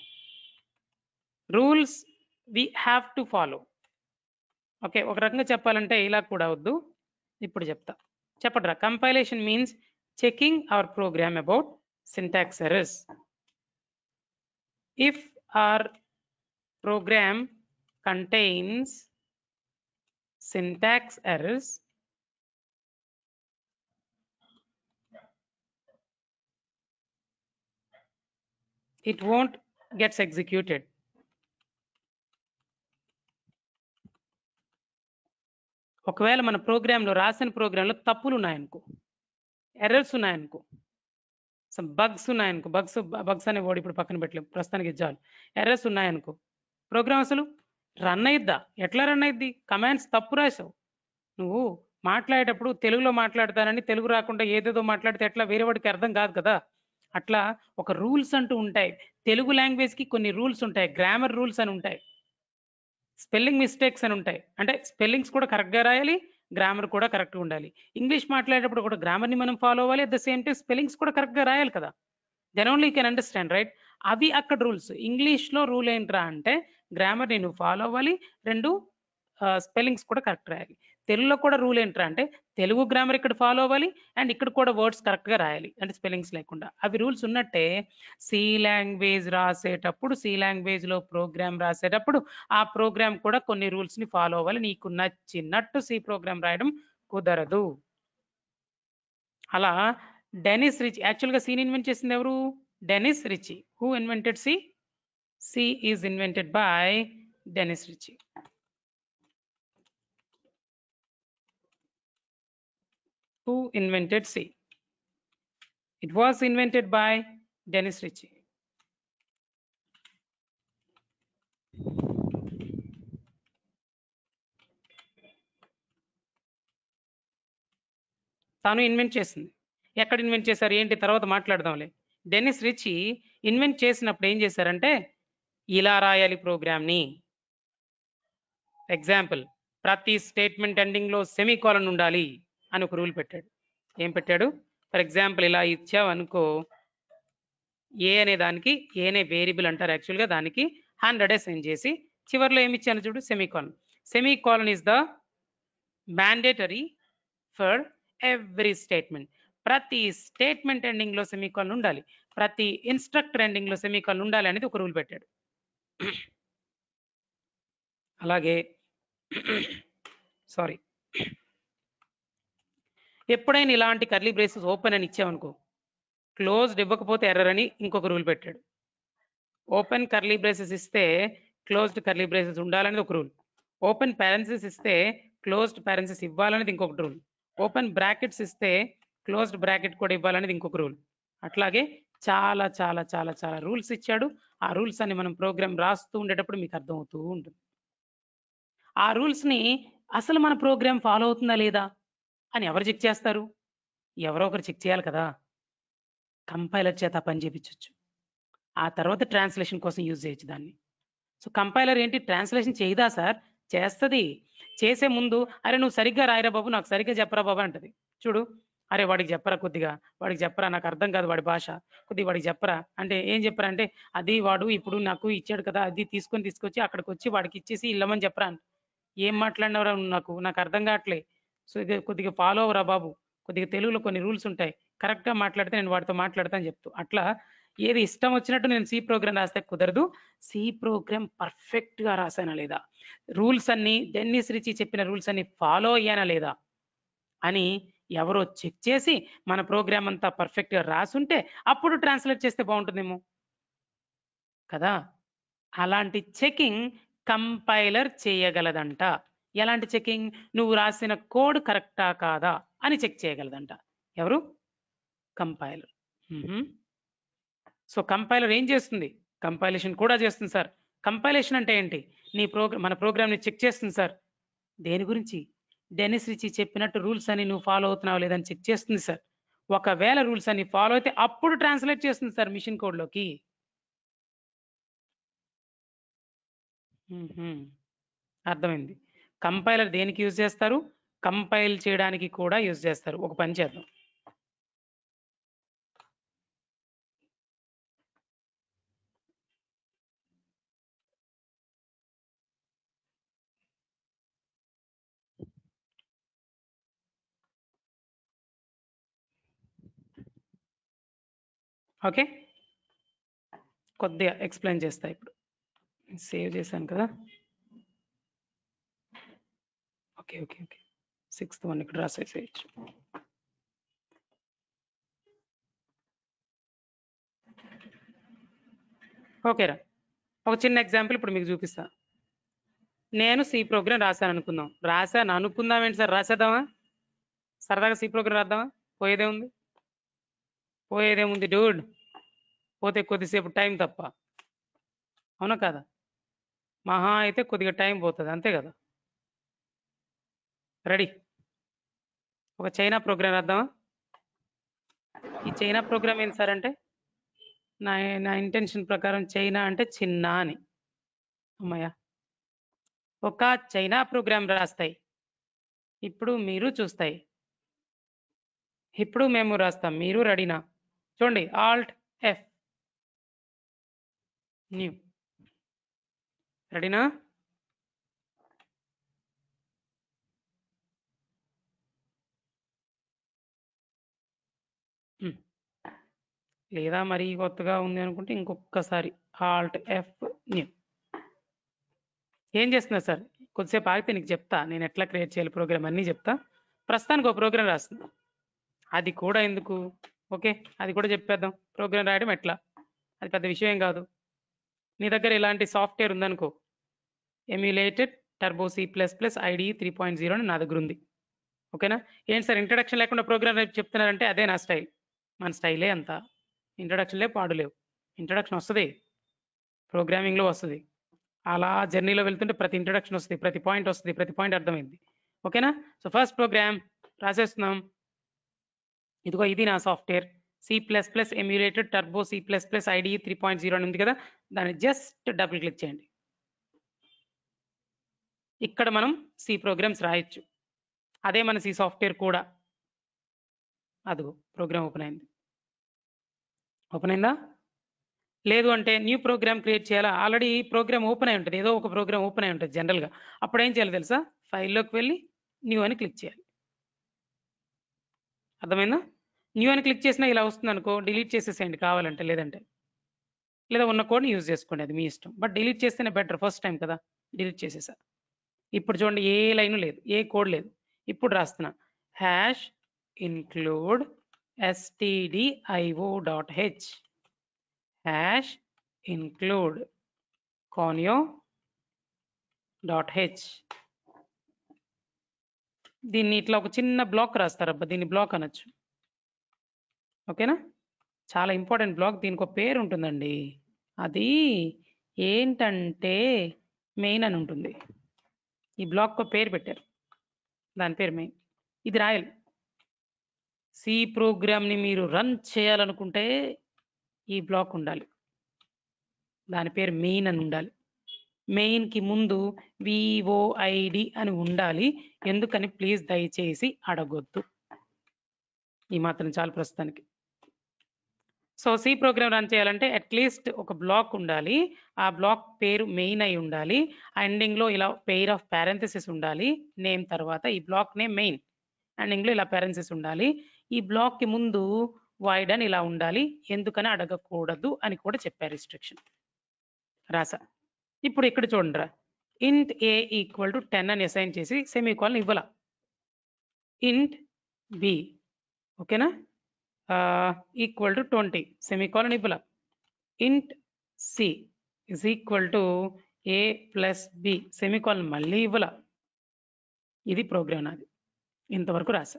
rules we have to follow. Okay, ఒక రకంగా చెప్పాలంటే ఇలా కూడా వద్దు, ఇప్పుడు చెప్తా, చెప్పడరా. Compilation means checking our program about syntax errors. if our program contains syntax errors, it won't gets executed. ఒకవేళ మన ప్రోగ్రాంలో రాసిన ప్రోగ్రాంలో తప్పులు ఉన్నాయనుకో, ఎర్రర్స్ ఉన్నాయనుకో, సమ్ బగ్స్ ఉన్నాయనుకో, బగ్స్ బగ్స్ అనే వర్డ్ ఇప్పుడు పక్కన పెట్టలేము, ప్రస్తుతానికి చాలు. ఎర్రర్స్ ఉన్నాయనుకో, ప్రోగ్రామ్ అసలు రన్ అయిద్దా? ఎట్లా రన్ అయిద్ది? కమాండ్స్ తప్పు రాసావు. నువ్వు మాట్లాడేటప్పుడు తెలుగులో మాట్లాడతానని తెలుగు రాకుండా ఏదేదో మాట్లాడితే ఎట్లా వేరే వాడికి అర్థం కాదు కదా. అట్లా ఒక రూల్స్ అంటూ ఉంటాయి. తెలుగు లాంగ్వేజ్కి కొన్ని రూల్స్ ఉంటాయి, గ్రామర్ రూల్స్ అని ఉంటాయి, స్పెల్లింగ్ మిస్టేక్స్ అని ఉంటాయి. అంటే స్పెల్లింగ్స్ కూడా కరెక్ట్గా రాయాలి, గ్రామర్ కూడా కరెక్ట్గా ఉండాలి. ఇంగ్లీష్ మాట్లాడేటప్పుడు కూడా గ్రామర్ని మనం ఫాలో అవ్వాలి, at the same time spellings కూడా కరెక్ట్గా రాయాలి కదా. Then only you can understand, right? అవి అక్కడ రూల్స్. ఇంగ్లీష్లో రూల్ ఏంట్రా అంటే గ్రామర్ని నువ్వు ఫాలో అవ్వాలి, రెండు స్పెల్లింగ్స్ కూడా కరెక్ట్ రాయాలి. తెలుగులో కూడా రూల్ ఏంట్రా అంటే తెలుగు గ్రామర్ ఇక్కడ ఫాలో అవ్వాలి అండ్ ఇక్కడ కూడా వర్డ్స్ కరెక్ట్గా రాయాలి, అంటే స్పెల్లింగ్స్ లేకుండా. అవి రూల్స్ ఉన్నట్టే సి లాంగ్వేజ్ రాసేటప్పుడు, సి లాంగ్వేజ్లో ప్రోగ్రామ్ రాసేటప్పుడు ఆ ప్రోగ్రామ్ కూడా కొన్ని రూల్స్ని ఫాలో అవ్వాలి. నీకు నచ్చినట్టు సి ప్రోగ్రామ్ రాయడం కుదరదు. అలా డెనిస్ రిచ్, యాక్చువల్గా సిని ఇన్వెంట్ చేసింది ఎవరు? Dennis Ritchie. Who invented C? C is invented by Dennis Ritchie. Who invented C? It was invented by Dennis Ritchie. తాను ఇన్వెంట్ చేసింది. ఎక్కడ ఇన్వెంట్ చేశారు ఏంటి తర్వాత మాట్లాడదాంలే. డెనిస్ రిచీ ఇన్వెంట్ చేసినప్పుడు ఏం చేశారంటే ఇలా రాయాలి ప్రోగ్రామ్ని. ఎగ్జాంపుల్, ప్రతి స్టేట్మెంట్ ఎండింగ్లో సెమీ కోలన్ ఉండాలి అని ఒక రూల్ పెట్టాడు. ఏం పెట్టాడు? ఫర్ ఎగ్జాంపుల్ ఇలా ఇచ్చావు అనుకో, ఏ అనే దానికి, ఏ అనే వేరియబుల్ అంటారు యాక్చువల్గా, దానికి హండ్రెడ్ అసైన్ చేసి చివరిలో ఏమి ఇచ్చాను చూడు, semi colon. Semi colon is the mandatory for every statement. ప్రతి స్టేట్మెంట్ ఎండింగ్లో సెమీ కోలన్ ఉండాలి, ప్రతి ఇన్స్ట్రక్టర్ ఎండింగ్లో సెమీ కోలన్ ఉండాలి అనేది ఒక రూల్ పెట్టాడు. అలాగే సారీ ఎప్పుడైనా ఇలాంటి కర్లీ బ్రేసెస్ ఓపెన్ అని ఇచ్చామనుకో, క్లోజ్డ్ ఇవ్వకపోతే ఎర్రర్ అని ఇంకొక రూల్ పెట్టాడు. ఓపెన్ కర్లీ బ్రేసెస్ ఇస్తే క్లోజ్డ్ కర్లీ బ్రేసెస్ ఉండాలనేది ఒక రూల్. ఓపెన్ పారెన్సిస్ ఇస్తే క్లోజ్డ్ పారెన్సిస్ ఇవ్వాలనేది ఇంకొక రూల్. ఓపెన్ బ్రాకెట్స్ ఇస్తే క్లోజ్డ్ బ్రాకెట్ కూడా ఇవ్వాలనేది ఇంకొక రూల్. అట్లాగే చాలా చాలా చాలా చాలా రూల్స్ ఇచ్చాడు. ఆ రూల్స్ అన్ని మనం ప్రోగ్రామ్ రాస్తూ ఉండేటప్పుడు మీకు అర్థమవుతూ ఉంటుంది. ఆ రూల్స్ని అసలు మన ప్రోగ్రామ్ ఫాలో అవుతుందా లేదా అని ఎవరు చెక్ చేస్తారు? ఎవరో ఒకరు చెక్ చేయాలి కదా. కంపైలర్ చేత పని చేయించవచ్చు, ఆ తర్వాత ట్రాన్స్లేషన్ కోసం యూజ్ చేయొచ్చు దాన్ని. సో కంపైలర్ ఏంటి, ట్రాన్స్లేషన్ చేయదా సార్? చేస్తుంది. చేసే ముందు అరే నువ్వు సరిగ్గా రాయరా బాబు, నాకు సరిగ్గా చెప్పరా బాబు అంటది. చూడు, అరే వాడికి చెప్పరా, కొద్దిగా వాడికి చెప్పరా, నాకు అర్థం కాదు వాడి భాష, కొద్దిగా వాడికి చెప్పరా అంటే ఏం చెప్పరా అంటే అది వాడు ఇప్పుడు నాకు ఇచ్చాడు కదా, అది తీసుకొని తీసుకొచ్చి అక్కడికి వచ్చి వాడికి ఇచ్చేసి ఇల్లమని చెప్పరా అంట. ఏం మాట్లాడినవరా నాకు నాకు అర్థం కావట్లే. సో ఇది కొద్దిగా ఫాలో అవరా బాబు, కొద్దిగా తెలుగులో కొన్ని రూల్స్ ఉంటాయి, కరెక్ట్గా మాట్లాడితే నేను వాడితో మాట్లాడతాను చెప్తూ. అట్లా ఏది ఇష్టం వచ్చినట్టు నేను సి ప్రోగ్రామ్ రాస్తే కుదరదు. సి ప్రోగ్రామ్ పర్ఫెక్ట్గా రాసానా లేదా, రూల్స్ అన్ని డెన్నిస్ రిచీ చెప్పిన రూల్స్ అన్ని ఫాలో అయ్యానా లేదా అని ఎవరో చెక్ చేసి మన ప్రోగ్రామ్ అంతా పర్ఫెక్ట్గా రాసుంటే అప్పుడు ట్రాన్స్లేట్ చేస్తే బాగుంటుందేమో కదా. అలాంటి చెకింగ్ కంపైలర్ చేయగలదంట. ఎలాంటి చెకింగ్? నువ్వు రాసిన కోడ్ కరెక్టా కాదా అని చెక్ చేయగలదంట. ఎవరు? కంపైలర్. సో కంపైలర్ ఏం చేస్తుంది? కంపైలేషన్ కూడా చేస్తుంది సార్. కంపైలేషన్ అంటే ఏంటి? నీ ప్రోగ్రామ్ మన ప్రోగ్రామ్ని చెక్ చేస్తుంది సార్. దేని గురించి? డెనిస్ రిచీ చెప్పినట్టు రూల్స్ అని నువ్వు ఫాలో అవుతున్నావు లేదని చెక్ చేస్తుంది సార్. ఒకవేళ రూల్స్ అన్ని ఫాలో అయితే అప్పుడు ట్రాన్స్లేట్ చేస్తుంది సార్ మిషన్ కోడ్లోకి. అర్థమైంది. కంపైలర్ దేనికి యూజ్ చేస్తారు? కంపైల్ చేయడానికి కూడా యూజ్ చేస్తారు. ఒక పని చేద్దాం. ఓకే, కొద్దిగా ఎక్స్ప్లెయిన్ చేస్తా ఇప్పుడు. సేవ్ చేశాను కదా. Okay okay okay sixth one ఇక్కడ రాసేసేయచ్చు. ఓకేరా, ఒక చిన్న ఎగ్జాంపుల్ ఇప్పుడు మీకు చూపిస్తా. నేను సి ప్రోగ్రామ్ రాశాను అనుకుందాం. రాశాను అనుకుందాం ఏంటి సార్, రాసేద్దామా? సరదాగా సి ప్రోగ్రామ్ రాద్దామా? పోయేదేముంది పోయేదేముంది డూడ్, పోతే కొద్దిసేపు టైం తప్ప, అవునా కదా? మహా అయితే కొద్దిగా టైం పోతుంది, అంతే కదా? రెడీ, ఒక చైనా ప్రోగ్రామ్ రాద్దామా? ఈ చైనా ప్రోగ్రామ్ ఏంటి సార్ అంటే, నా నా ఇంటెన్షన్ ప్రకారం చైనా అంటే చిన్న అని. అమ్మయ్య, ఒక చైనా ప్రోగ్రామ్ రాస్తాయి. ఇప్పుడు మీరు చూస్తాయి, ఇప్పుడు మేము రాస్తాం, మీరు రెడీనా? చూడండి, ఆల్ట్ ఎఫ్ న్యూ. రెడీనా? లేదా మరీ కొత్తగా ఉంది అనుకుంటే ఇంకొకసారి ఆల్ట్ ఎఫ్ న్యూ. ఏం చేస్తున్నారు సార్? కొద్దిసేపు ఆగితే నీకు చెప్తా నేను ఎట్లా క్రియేట్ చేయాలి ప్రోగ్రామ్ అన్నీ చెప్తా. ప్రస్తుతానికి ఒక ప్రోగ్రామ్ రాస్తున్నా, అది కూడా ఎందుకు, ఓకే అది కూడా చెప్పేద్దాం. ప్రోగ్రామ్ రాయడం ఎట్లా, అది పెద్ద విషయం కాదు. నీ దగ్గర ఇలాంటి సాఫ్ట్వేర్ ఉందనుకో, emulated turbo C plus plus IDE three point zero అని నా దగ్గర ఉంది. ఓకేనా? ఏంటి సార్ ఇంట్రడక్షన్ లేకుండా ప్రోగ్రామ్ రేపు చెప్తున్నారంటే అదే నా స్టైల్. మన స్టైలే అంత, ఇంట్రడక్షన్లే పాడులేవు. ఇంట్రడక్షన్ వస్తుంది, ప్రోగ్రామింగ్లో వస్తుంది. అలా జర్నీలో వెళ్తుంటే ప్రతి ఇంట్రడక్షన్ వస్తుంది, ప్రతి పాయింట్ వస్తుంది, ప్రతి పాయింట్ అర్థమైంది. ఓకేనా? సో ఫస్ట్ ప్రోగ్రామ్ రాసేస్తున్నాం. ఇదిగో ఇది నా software, C plus plus emulated turbo C plus plus IDE three point zero అని ఉంది కదా, దాన్ని జస్ట్ డబుల్ క్లిక్ చేయండి. ఇక్కడ మనం సి ప్రోగ్రామ్స్ రాయొచ్చు. అదే మన సి సాఫ్ట్వేర్ కూడా. అదిగో ప్రోగ్రామ్ ఓపెన్ అయింది. ఓపెన్ అయిందా? లేదు అంటే న్యూ ప్రోగ్రామ్ క్రియేట్ చేయాలా? ఆల్రెడీ ప్రోగ్రామ్ ఓపెన్ అయి ఉంటుంది, ఏదో ఒక ప్రోగ్రామ్ ఓపెన్ అయి ఉంటుంది జనరల్గా. అప్పుడు ఏం చేయాలి తెలుసా? ఫైల్లోకి వెళ్ళి న్యూ అని క్లిక్ చేయాలి. అర్థమైందా? న్యూ అని క్లిక్ చేసినా ఇలా వస్తుంది అనుకో, డిలీట్ చేసేసేయండి కావాలంటే, లేదంటే లేదా ఉన్న కోడ్ని యూజ్ చేసుకోండి, అది మీ ఇష్టం. బట్ డిలీట్ చేస్తేనే బెటర్, ఫస్ట్ టైం కదా డిలీట్ చేసేసా. ఇప్పుడు చూడండి, ఏ లైన్ లేదు, ఏ కోడ్ లేదు. ఇప్పుడు రాస్తున్నా hash include stdio dot h hash include conio dot h. దీన్ని ఇట్లా ఒక చిన్న బ్లాక్ రాస్తారబ్బా, దీన్ని బ్లాక్ అనొచ్చు. ఓకేనా? చాలా ఇంపార్టెంట్ బ్లాక్, దీనికి ఒక పేరు ఉంటుందండి. అది ఏంటంటే మెయిన్ అని ఉంటుంది. ఈ బ్లాక్ ఒక పేరు పెట్టారు, దాని పేరు మెయిన్. ఇది రాయాలి. సి ప్రోగ్రామ్ని మీరు రన్ చేయాలనుకుంటే ఈ బ్లాక్ ఉండాలి, దాని పేరు మెయిన్ అని ఉండాలి. మెయిన్కి ముందు విఓఐడి అని ఉండాలి. ఎందుకని ప్లీజ్ దయచేసి అడగొద్దు, ఈ మాత్రం చాలు ప్రస్తుతానికి. సో సి ప్రోగ్రామ్ రన్ చేయాలంటే అట్లీస్ట్ ఒక బ్లాక్ ఉండాలి, ఆ బ్లాక్ పేరు మెయిన్ అయి ఉండాలి. ఎండింగ్లో ఇలా పెయిర్ ఆఫ్ పారెంథసిస్ ఉండాలి, నేమ్ తర్వాత ఈ బ్లాక్ నేమ్ మెయిన్, ఎండింగ్లో ఇలా పారెంథసిస్ ఉండాలి. ఈ బ్లాక్కి ముందు వైడ్ అని ఇలా ఉండాలి, ఎందుకని అడగకూడదు అని కూడా చెప్పారు రిస్ట్రిక్షన్. రాసా. ఇప్పుడు ఇక్కడ చూడండిరా, int a equal to ten అని అసైన్ చేసి సెమీకోలన్ ఇవ్వాల. ఇంట్ బి ఓకేనా ఈక్వల్ టు ట్వంటీ సెమీకోలన్ ఇవ్వాల. Int c is equal to A plus b semicolon మళ్ళీ ఇవ్వాల. ఇది ప్రోగ్రామ్ నాది, ఇంతవరకు రాసా.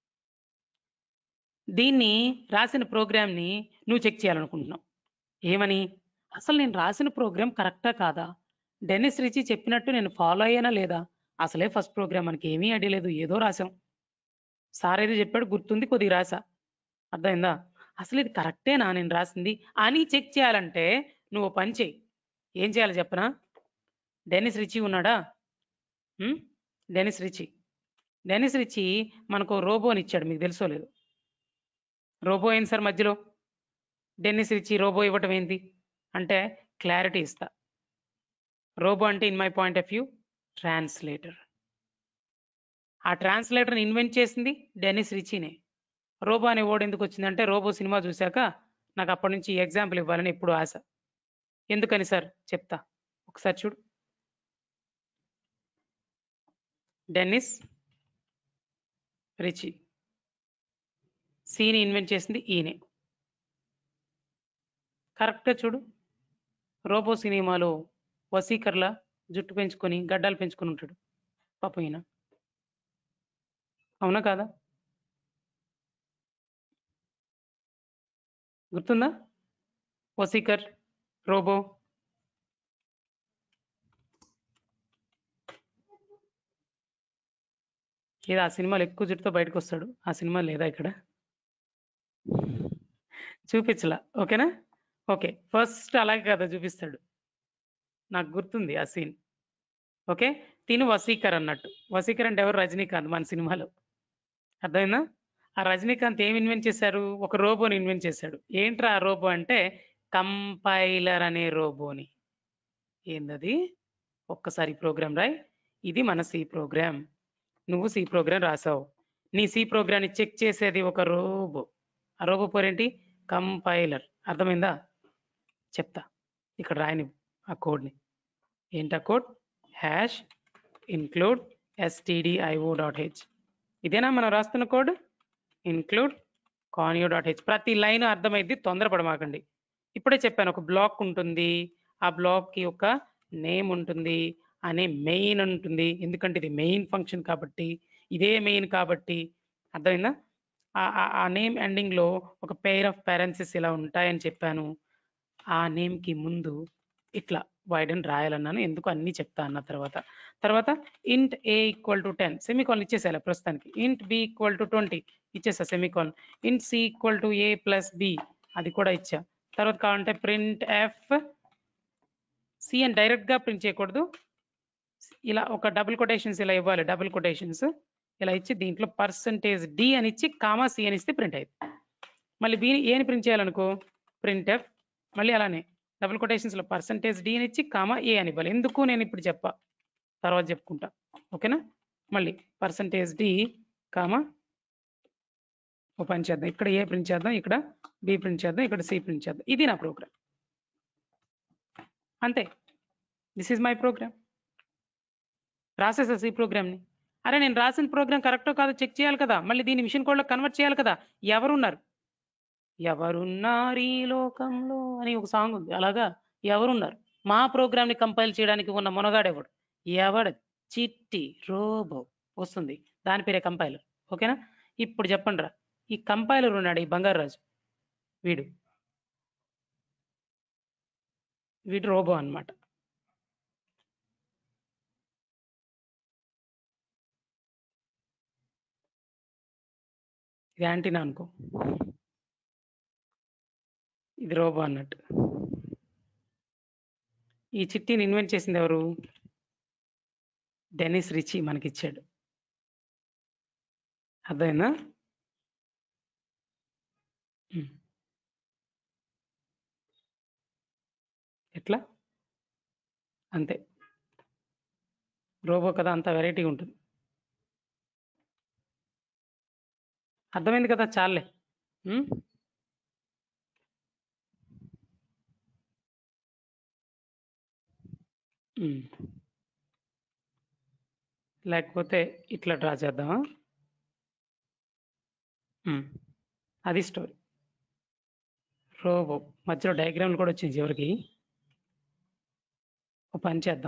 దీన్ని రాసిన ప్రోగ్రామ్ని నువ్వు చెక్ చేయాలనుకుంటున్నావు. ఏమని? అసలు నేను రాసిన ప్రోగ్రామ్ కరెక్టా కాదా, డెనిస్ రిచీ చెప్పినట్టు నేను ఫాలో అయ్యానా లేదా, అసలే ఫస్ట్ ప్రోగ్రామ్ మనకి ఏమీ ఐడియా లేదు, ఏదో రాసాం, సార్ ఏదో చెప్పాడు గుర్తుంది కొద్దిగా రాసా, అర్థమైందా? అసలు ఇది కరెక్టేనా నేను రాసింది అని చెక్ చేయాలంటే నువ్వు పని చేయి. ఏం చేయాలి చెప్పనా? డెనిస్ రిచీ ఉన్నాడా, డెనిస్ రిచీ డెనిస్ రిచీ మనకు రోబోని ఇచ్చాడు, మీకు తెలుసో లేదు. రోబో ఏంటి సార్ మధ్యలో? డెనిస్ రిచీ రోబో ఇవ్వటం ఏంటి అంటే క్లారిటీ ఇస్తా. రోబో అంటే in my point of view translator. ఆ ట్రాన్స్లేటర్ని ఇన్వెంట్ చేసింది డెనిస్ రిచీనే. రోబో అనే వర్డ్ ఎందుకు వచ్చిందంటే రోబో సినిమా చూశాక నాకు అప్పటి నుంచి ఎగ్జాంపుల్ ఇవ్వాలని ఎప్పుడు ఆశ. ఎందుకని సార్ చెప్తా, ఒకసారి చూడు. డెన్నిస్ రిచి, సీని ఇన్వెంట్ చేసింది ఈయనే. కరెక్ట్గా చూడు, రోబో సినిమాలో వసీకర్ల జుట్టు పెంచుకొని గడ్డాలు పెంచుకొని ఉంటాడు పాపం ఈయన, అవునా కాదా? గుర్తుందా? వసీకర్ రోబో. ఏదో ఆ సినిమాలో ఎక్కువ జుట్టుతో బయటకు వస్తాడు, ఆ సినిమా లేదా ఇక్కడ? చూపించలా, ఓకేనా? ఓకే, ఫస్ట్ అలాగే కదా చూపిస్తాడు, నాకు గుర్తుంది ఆ సీన్. ఓకే, తిను వసీకర్ అన్నట్టు. వసీకర్ అంటే ఎవరు? రజనీకాంత్ మన సినిమాలో. అర్థమైందా? ఆ రజనీకాంత్ ఏం ఇన్వెంట్ చేశారు? ఒక రోబోని ఇన్వెంట్ చేశాడు. ఏంట్రా ఆ రోబో అంటే కంపైలర్ అనే రోబోని. ఏందది? ఒక్కసారి ప్రోగ్రామ్ రాయ్. ఇది మన సి ప్రోగ్రామ్. నువ్వు సి ప్రోగ్రామ్ రాసావు. నీ సి ప్రోగ్రామ్ని చెక్ చేసేది ఒక రోబో. ఆ రోబో పేరేంటి? కంపైలర్. అర్థమైందా? చెప్తా, ఇక్కడ రాయని ఆ కోడ్ని. ఏంటా code? Hash include stdio dot h. ఇదేనా మనం రాస్తున్న code? Include conio dot h. ప్రతి లైన్ అర్థమైంది, తొందరపడమాకండి. ఇప్పుడే చెప్పాను, ఒక బ్లాక్ ఉంటుంది, ఆ బ్లాక్కి ఒక నేమ్ ఉంటుంది, అనే మెయిన్ ఉంటుంది, ఎందుకంటే ఇది మెయిన్ ఫంక్షన్ కాబట్టి, ఇదే మెయిన్ కాబట్టి. అర్థమైందా? ఆ నేమ్ ఎండింగ్లో ఒక పెయిర్ ఆఫ్ పారెంథసిస్ ఇలా ఉంటాయని చెప్పాను. ఆ నేమ్కి ముందు ఇట్లా వైడ్ అని రాయాలన్నాను, ఎందుకు అన్నీ చెప్తా అన్న తర్వాత. తర్వాత int a equal to ten, semicolon ఇచ్చేసేయాలి ప్రస్తుతానికి. Int b equal to twenty ఇచ్చేసా, semicolon. Int c equal to A plus b, అది కూడా ఇచ్చా. తర్వాత కావాలంటే ప్రింట్ ఎఫ్ సి అని డైరెక్ట్గా ప్రింట్ చేయకూడదు, ఇలా ఒక డబుల్ కొటేషన్స్ ఇలా ఇవ్వాలి, డబుల్ కొటేషన్స్ ఇలా ఇచ్చి దీంట్లో పర్సంటేజ్ డి అని ఇచ్చి కామా సి అని ఇస్తే ప్రింట్ అయింది. మళ్ళీ బి ఏని ప్రింట్ చేయాలనుకో, ప్రింట్ ఎఫ్ మళ్ళీ అలానే డబుల్ కొటేషన్స్లో పర్సంటేజ్ డి అని ఇచ్చి కామా ఏ అని ఇవ్వాలి. ఎందుకు నేను ఇప్పుడు చెప్పా, తర్వాత చెప్పుకుంటా, ఓకేనా? మళ్ళీ పర్సంటేజ్ డి కామా ఓ పని చేద్దాం, ఇక్కడ ఏ ప్రింట్ చేద్దాం, ఇక్కడ బి ప్రింట్ చేద్దాం, ఇక్కడ సి ప్రింట్ చేద్దాం. ఇది నా ప్రోగ్రామ్, అంతే. This is my program. రాసేసా సి ప్రోగ్రామ్ని. అరే నేను రాసిన ప్రోగ్రామ్ కరెక్టో కాదో చెక్ చేయాలి కదా, మళ్ళీ దీన్ని మిషన్ కోడ్లో కన్వర్ట్ చేయాలి కదా. ఎవరున్నారు? ఎవరున్నారు ఈ లోకంలో అని ఒక సాంగ్ ఉంది, అలాగా ఎవరున్నారు? మా ప్రోగ్రామ్ని కంపైల్ చేయడానికి ఉన్న మునగాడెవడు? ఎవడ? చిట్టి రోబో వస్తుంది, దాని పేరే కంపైలర్. ఓకేనా? ఇప్పుడు చెప్పండి రా, ఈ కంపైలర్ ఉన్నాడు, ఈ బంగారాజు, వీడు వీడు రోబో అన్నమాట. ఇది యాంటీనా అనుకో, ఇది రోబో అన్నట్టు. ఈ చిట్టిని ఇన్వెంట్ చేసింది ఎవరు? డెనిస్ రిచి మనకిచ్చాడు. అర్థమైందా? ఎట్లా? అంతే, రోబో కదా, అంత వెరైటీగా ఉంటుంది. అర్థమైంది కదా, చాలే. లేకపోతే ఇట్లా డ్రా చేద్దామా? అది స్టోరీ. రోబో మధ్యలో డయాగ్రామ్లు కూడా వచ్చింది చివరికి. ఒక పని చేద్దాం,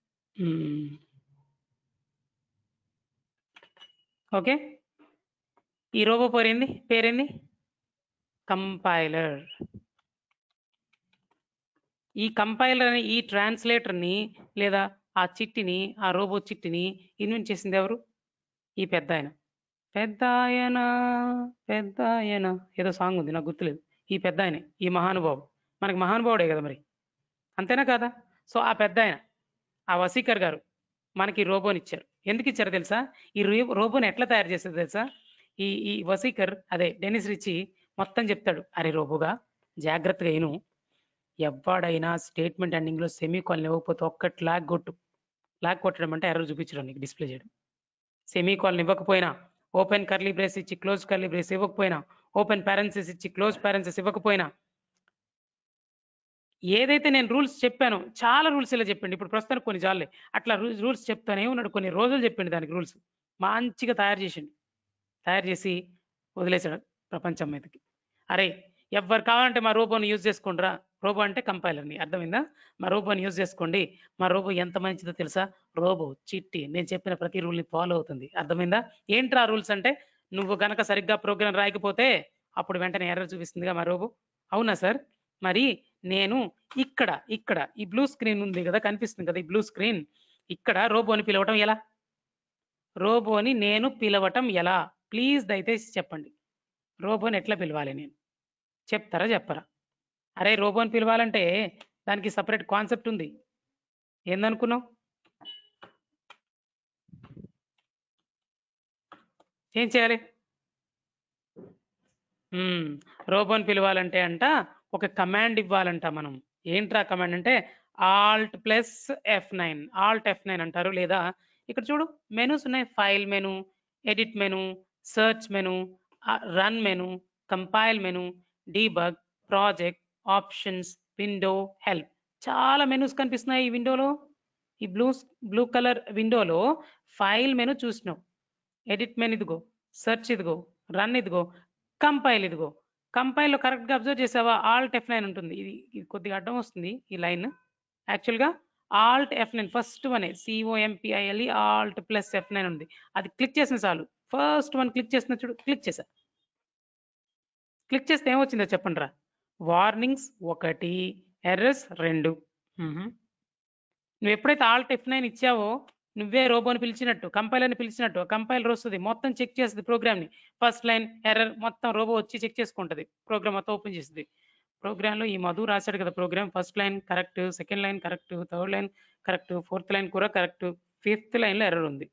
ఓకే. ఈ రోబో పేరేంది? పేరేంది? కంపైలర్. ఈ కంపైలర్ అని, ఈ ట్రాన్స్లేటర్ని లేదా ఆ చిట్టిని, ఆ రోబో చిట్టిని ఇన్వెంట్ చేసింది ఎవరు? ఈ పెద్ద ఆయన. పెద్ద ఆయన పెద్ద ఆయన ఏదో సాంగ్ ఉంది, నాకు గుర్తులేదు. ఈ పెద్ద ఆయన, ఈ మహానుభావుడు, మనకి మహానుభావుడే కదా మరి, అంతేనా కదా? సో ఆ పెద్ద ఆయన, ఆ వసీకర్ గారు మనకి రోబోని ఇచ్చారు. ఎందుకు ఇచ్చారో తెలుసా? ఈ రోబోని ఎట్లా తయారు చేసేది తెలుసా? ఈ ఈ వసీకర్, అదే డెనిస్ రిచి మొత్తం చెప్తాడు. అరే రోబోగా జాగ్రత్తగా విను, ఎవడైనా స్టేట్మెంట్ ఎండింగ్లో సెమీ కాలన్ ఇవ్వకపోతే ఒక్కటి లాగ్ కొట్టు. లాగ్ కొట్టడం అంటే ఎర్రర్ చూపించడం, నీకు డిస్ప్లే చేయడం. సెమీ కాలన్ ఇవ్వకపోయినా, ఓపెన్ కర్లీ బ్రేస్ ఇచ్చి క్లోజ్ కర్లీ బ్రేస్ ఇవ్వకపోయినా, ఓపెన్ పారెంథసిస్ ఇచ్చి క్లోజ్ పారెంథసిస్ ఇవ్వకపోయినా, ఏదైతే నేను రూల్స్ చెప్పానో చాలా రూల్స్ ఇలా చెప్పండి. ఇప్పుడు ప్రస్తుతానికి కొన్ని చాలులే. అట్లా రూల్స్ రూల్స్ చెప్తానే ఉన్నాడు. కొన్ని రోజులు చెప్పిండు దానికి రూల్స్. మంచిగా తయారు చేసిండు. తయారు చేసి వదిలేసాడు ప్రపంచం మీదకి. అరే ఎవ్వరు కావాలంటే మా రోబోని యూజ్ చేసుకోండిరా. రోబో అంటే కంపైలర్‌ని అర్థమైందా? మా రోబోని యూజ్ చేసుకోండి. మా రోబో ఎంత మంచిదో తెలుసా? రోబో చిట్టి నేను చెప్పిన ప్రతి రూల్‌ని ఫాలో అవుతుంది. అర్థమైందా? ఏంట్రా రూల్స్ అంటే నువ్వు గనక సరిగ్గా ప్రోగ్రామ్ రాయకపోతే అప్పుడు వెంటనే ఎర్రర్ చూపిస్తుందిగా మా రోబో. అవునా సార్? మరి నేను ఇక్కడ ఇక్కడ ఈ బ్లూ స్క్రీన్ ఉంది కదా కనిపిస్తుంది కదా ఈ బ్లూ స్క్రీన్ ఇక్కడ రోబోని పిలవటం ఎలా? రోబోని నేను పిలవటం ఎలా? ప్లీజ్ దయచేసి చెప్పండి. రోబోని ఎట్లా పిలవాలి నేను? చెప్తారా చెప్పరా? అరే రోబోని పిలవాలంటే దానికి సపరేట్ కాన్సెప్ట్ ఉంది. ఏందనుకున్నావు? ఏం చేయాలి? హ్మ్. రోబోని పిలవాలంటే అంట ఒక కమాండ్ ఇవ్వాలంట మనం. ఏంట్రా కమాండ్ అంటే alt plus F nine alt F nine అంటారు. లేదా ఇక్కడ చూడు మెనూస్ ఉన్నాయి. File menu, edit menu, search menu, run menu, compile menu, debug, project, options, window, help. చాలా మెనూస్ కనిపిస్తున్నాయి ఈ విండోలో. ఈ బ్లూ బ్లూ కలర్ విండోలో ఫైల్ మెను చూసినావు, ఎడిట్ మెను ఇదిగో, సెర్చ్ ఇదిగో, రన్ ఇదిగో, కంపైల్ ఇదిగో. కంపైల్లో కరెక్ట్గా అబ్జర్వ్ చేసావా? ఆల్ట్ ఎఫ్ నైన్ ఉంటుంది. ఇది ఇది కొద్దిగా అడ్డం వస్తుంది ఈ లైన్. యాక్చువల్గా Alt F nine first వనే సిఓఎంపిఐఎల్ఈ Alt plus F nine ఉంది. అది క్లిక్ చేసిన చాలు. ఫస్ట్ వన్ క్లిక్ చేసిన చూడు, క్లిక్ చేసా. క్లిక్ చేస్తే ఏమొచ్చిందో చెప్పండి రా. వార్నింగ్స్ ఒకటి, ఎర్రర్స్ రెండు. నువ్వు ఎప్పుడైతే ఆల్ట్ ఎఫ్ నైన్ ఇచ్చావో నువ్వే రోబోని పిలిచినట్టు, కంపైలర్ని పిలిచినట్టు. కంపైలర్ వస్తుంది మొత్తం చెక్ చేస్తుంది ప్రోగ్రామ్ని. ఫస్ట్ లైన్ ఎర్రర్ మొత్తం రోబో వచ్చి చెక్ చేసుకుంటుంది. ప్రోగ్రామ్ మొత్తం ఓపెన్ చేస్తుంది. ప్రోగ్రాంలో ఈ మధు రాశాడు కదా program. First line correct, second line correct, third line correct, fourth line కూడా కరెక్ట్, ఫిఫ్త్ లైన్లో ఎర్రర్ ఉంది.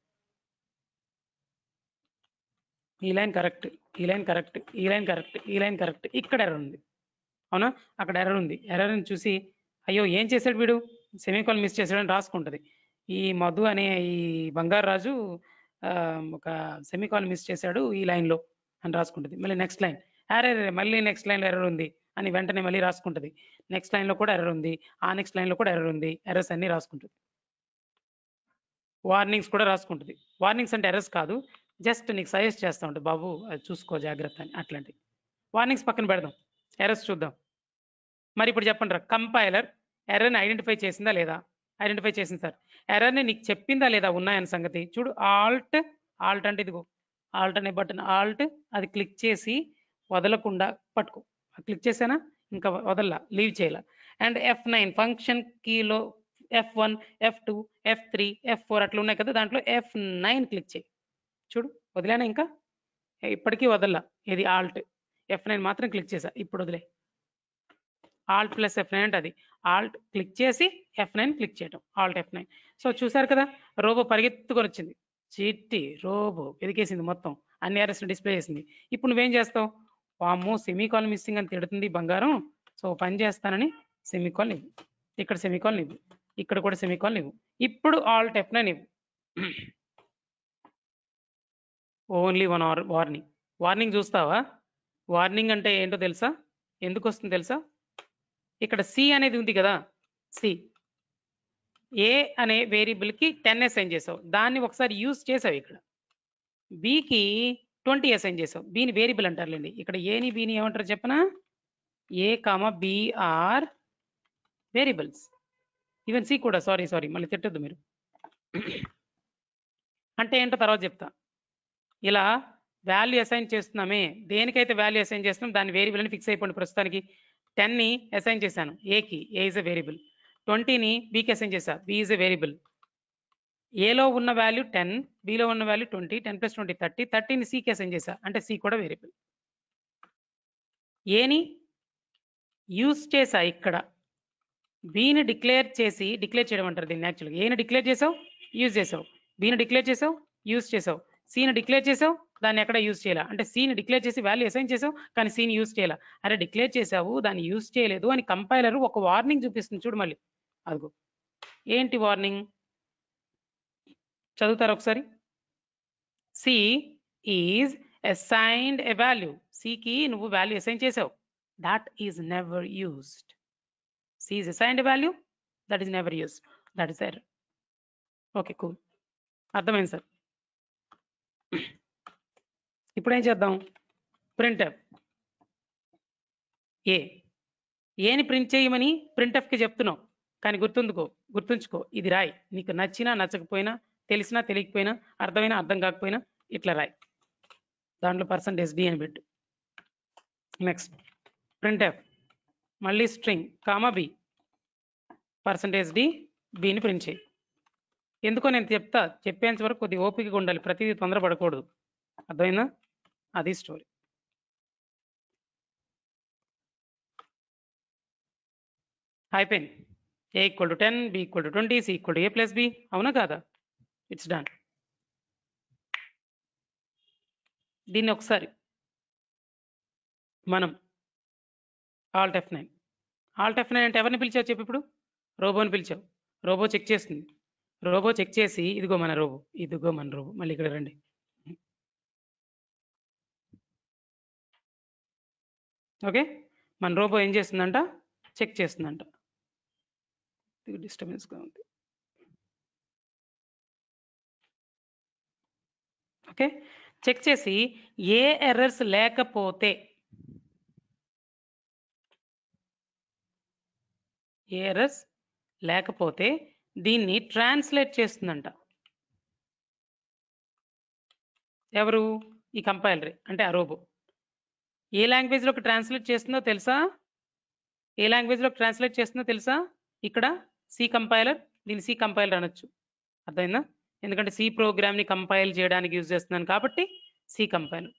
ఈ లైన్ కరెక్ట్, ఈ లైన్ కరెక్ట్, ఈ లైన్ కరెక్ట్, ఈ లైన్ కరెక్ట్, ఇక్కడ ఎర్రర్ ఉంది. అవునా? అక్కడ ఎర్రర్ ఉంది. ఎర్రర్ని చూసి అయ్యో ఏం చేశాడు వీడు, సెమీకాల్ మిస్ చేశాడని రాసుకుంటుంది. ఈ మధు అనే ఈ బంగారు రాజు ఒక సెమీకాల్ మిస్ చేశాడు ఈ లైన్లో అని రాసుకుంటుంది. మళ్ళీ నెక్స్ట్ లైన్ అరే మళ్ళీ నెక్స్ట్ లైన్లో ఎర్రర్ ఉంది అని వెంటనే మళ్ళీ రాసుకుంటుంది. నెక్స్ట్ లైన్లో కూడా ఎర్రర్ ఉంది, ఆ నెక్స్ట్ లైన్లో కూడా ఎర్రర్ ఉంది. ఎర్రర్స్ అన్ని రాసుకుంటుంది. వార్నింగ్స్ కూడా రాసుకుంటుంది. వార్నింగ్స్ అంటే ఎర్రర్స్ కాదు, జస్ట్ నీకు సజెస్ట్ చేస్తూ ఉంటుంది, బాబు అది చూసుకో జాగ్రత్త అని. అట్లాంటివి వార్నింగ్స్ పక్కన పెడదాం, ఎర్రర్స్ చూద్దాం. మరి ఇప్పుడు చెప్పండి రా, కంపైలర్ ఎర్రర్ని ఐడెంటిఫై చేసిందా లేదా? ఐడెంటిఫై చేసింది సార్. ఎర్రర్ని నీకు చెప్పిందా లేదా ఉన్నాయన్న సంగతి చూడు. ఆల్ట్ ఆల్ట్ అంటే ఇదిగో ఆల్ట్ అనే బటన్, ఆల్ట్ అది క్లిక్ చేసి వదలకుండా పట్టుకో. క్లిక్ చేసానా ఇంకా వదల్లా, లీవ్ చేయాల. అండ్ ఎఫ్ నైన్ ఫంక్షన్ కీలో F one, F two, F three, F four అట్లా ఉన్నాయి కదా, దాంట్లో ఎఫ్ నైన్ క్లిక్ చేయి. చూడు వదిలేనా, ఇంకా ఇప్పటికీ వదల్లా. ఇది ఆల్ట్ ఎఫ్ నైన్ మాత్రం క్లిక్ చేసా, ఇప్పుడు వదిలే. ఆల్ట్ ప్లస్ ఎఫ్ నైన్ అంటే అది ఆల్ట్ క్లిక్ చేసి ఎఫ్ నైన్ క్లిక్ చేయటం, ఆల్ట్ ఎఫ్ నైన్. సో చూసారు కదా, రోబో పరిగెత్తుకొని వచ్చింది. చిట్టి రోబో వెతికేసింది, మొత్తం అన్ని ఎర్రర్స్ డిస్ప్లే చేసింది. ఇప్పుడు నువ్వేం చేస్తావు? వామ్మో సెమీకాల్ మిస్సింగ్ అని తిడుతుంది బంగారం, సో పని చేస్తానని సెమీకాల్ ఇవ్వు, ఇక్కడ సెమీకాల్ ఇవ్వు, ఇక్కడ కూడా సెమీకాల్ ఇవ్వు. ఇప్పుడు ఆల్ట్ ఎఫ్ నైన్ ఇవ్వు. Only one or warning. Warning చూస్తావా? వార్నింగ్ అంటే ఏంటో తెలుసా? ఎందుకు వస్తుంది తెలుసా? ఇక్కడ సి అనేది ఉంది కదా, సి ఏ అనే వేరియబుల్కి టెన్ అసైన్ చేసావు, దాన్ని ఒకసారి యూజ్ చేసావు. ఇక్కడ బికి ట్వంటీ అసైన్ చేసావు, బిని వేరియబుల్ అంటారులేండి. ఇక్కడ ఏని బిని ఏమంటారు చెప్పనా? A comma B are variables. Even C కూడా, సారీ సారీ మళ్ళీ తిట్టద్దు మీరు. అంటే ఏంటో తర్వాత చెప్తా. ఇలా వాల్యూ అసైన్ చేస్తున్నామే, దేనికైతే వాల్యూ అసైన్ చేస్తున్నాం దాని వేరియబుల్ అని ఫిక్స్ అయిపోండి. ప్రస్తుతానికి టెన్ని అసైన్ చేశాను ఏకి, ఏ ఇస్ ఎ వేరియబుల్. ట్వంటీని బీకి అసైన్ చేశా, బి ఈజ్ ఎ వేరియబుల్. ఏలో ఉన్న వాల్యూ టెన్, బిలో ఉన్న value twenty, ten plus twenty thirty, థర్టీని సికి అసైన్ చేశా, అంటే సి కూడా వేరియబుల్. ఏని యూజ్ చేసా ఇక్కడ, బిని డిక్లేర్ చేసి, డిక్లేర్ చేయడం అంటారు దీన్ని యాక్చువల్గా. ఏని డిక్లేర్ చేసావు, యూజ్ చేసావు, బిని డిక్లేర్ చేసావు, యూజ్ చేసావు, సిని డిక్లేర్ చేసావు, దాన్ని ఎక్కడ యూజ్ చేయాల, అంటే సిని డిక్లేర్ చేసి వాల్యూ అసైన్ చేసావు కానీ సిని యూజ్ చేయాల. అరే డిక్లేర్ చేసావు దాన్ని యూజ్ చేయలేదు అని కంపైలర్ ఒక వార్నింగ్ చూపిస్తుంది చూడు. మళ్ళీ అదిగో ఏంటి వార్నింగ్ చదువుతారు ఒకసారి. C is assigned a value, సికి నువ్వు వాల్యూ అసైన్ చేసావు, that is never used. C is assigned a value that is never used. That is error. Okay, cool. అర్థమైంది సార్. ఇప్పుడు ఏం చేద్దాం? ప్రింట్ఎఫ్ ఏ ఏని ప్రింట్ చేయమని ప్రింట్ఎఫ్కి చెప్తున్నాం, కానీ గుర్తుందుకో గుర్తుంచుకో ఇది రాయి. నీకు నచ్చినా నచ్చకపోయినా, తెలిసినా తెలియకపోయినా, అర్థమైనా అర్థం కాకపోయినా ఇట్లా రాయి. దాంట్లో పర్సంటేజ్ డి అని పెట్టు. నెక్స్ట్ ప్రింట్ఎఫ్ మళ్ళీ string comma B, percentage D బిని ప్రింట్ చేయి. ఎందుకో నేను చెప్తా, చెప్పేంత వరకు కొద్ది ఓపికగా ఉండాలి, ప్రతిదీ తొందరపడకూడదు. అర్థమైందా? అది స్టోరీ. అయిపోయింది. A equal to ten, B equal to twenty, C equal to A plus B. అవునా కాదా? It's done. దీన్ని ఒకసారి మనం alt F nine alt F nine అంటే ఎవరిని పిలిచావు చెప్పు. ఇప్పుడు రోబోని పిలిచావు. రోబో చెక్ చేస్తుంది. రోబో చెక్ చేసి ఇదిగో మన రోబో, ఇదిగో మన రోబో. మళ్ళీ ఇక్కడ రండి. ఓకే, మన రోబో ఏం చేస్తుందంట? చెక్ చేస్తుందంట. డిస్టర్బెన్స్గా ఉంది. ఓకే, చెక్ చేసి ఏ ఎర్రర్స్ లేకపోతే ఏ ఎర్రర్స్ లేకపోతే దీన్ని ట్రాన్స్లేట్ చేస్తుందంట. ఎవరు? ఈ కంపైలర్ అంటే ఆ రోబో. ఏ లాంగ్వేజ్లోకి ట్రాన్స్లేట్ చేస్తుందో తెలుసా? ఏ లాంగ్వేజ్లోకి ట్రాన్స్లేట్ చేస్తుందో తెలుసా? ఇక్కడ సి కంపైలర్, దీన్ని సి కంపైలర్ అనొచ్చు. అర్థమైందా? ఎందుకంటే సి ప్రోగ్రామ్ని కంపైల్ చేయడానికి యూజ్ చేస్తున్నాను కాబట్టి సి కంపైలర్.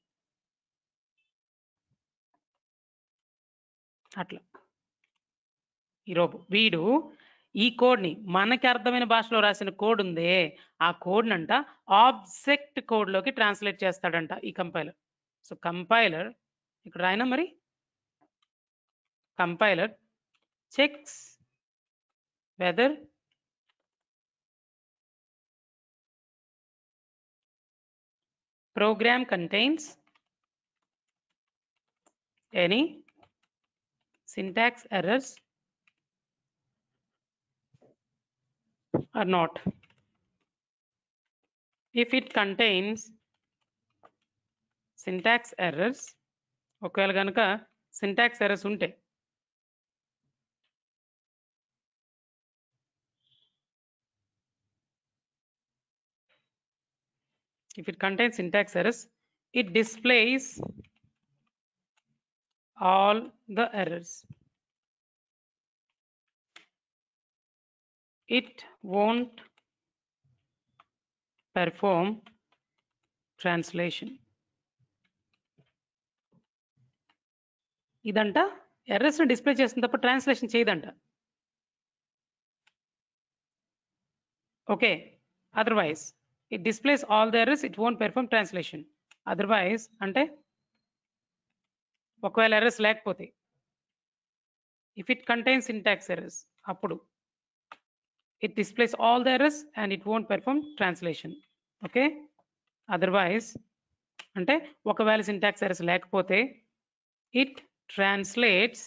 అట్లా ఈ రోబో వీడు ఈ కోడ్ని మనకి అర్థమైన భాషలో రాసిన కోడ్ ఉందే, ఆ కోడ్ నంట ఆబ్జెక్ట్ కోడ్లోకి ట్రాన్స్లేట్ చేస్తాడంట ఈ కంపైలర్. సో కంపైలర్ ఇక్కడ రాయినా మరి, compiler checks whether program contains any syntax errors or not. If it contains syntax errors, ఒకవేళ కనుక syntax errors ఉంటే if it contains syntax errors, it displays all the errors. It won't perform translation. ఇదంట errors ని display చేస్తుంది తప్ప translation చేయదంట. Okay, otherwise it displays all the errors, it won't perform translation. Otherwise అంటే ఒకవేళ errors లేకపోతే if it contains syntax errors అప్పుడు it displays all the errors and it won't perform translation. Okay, otherwise అంటే ఒకవేళ syntax errors లేకపోతే it translates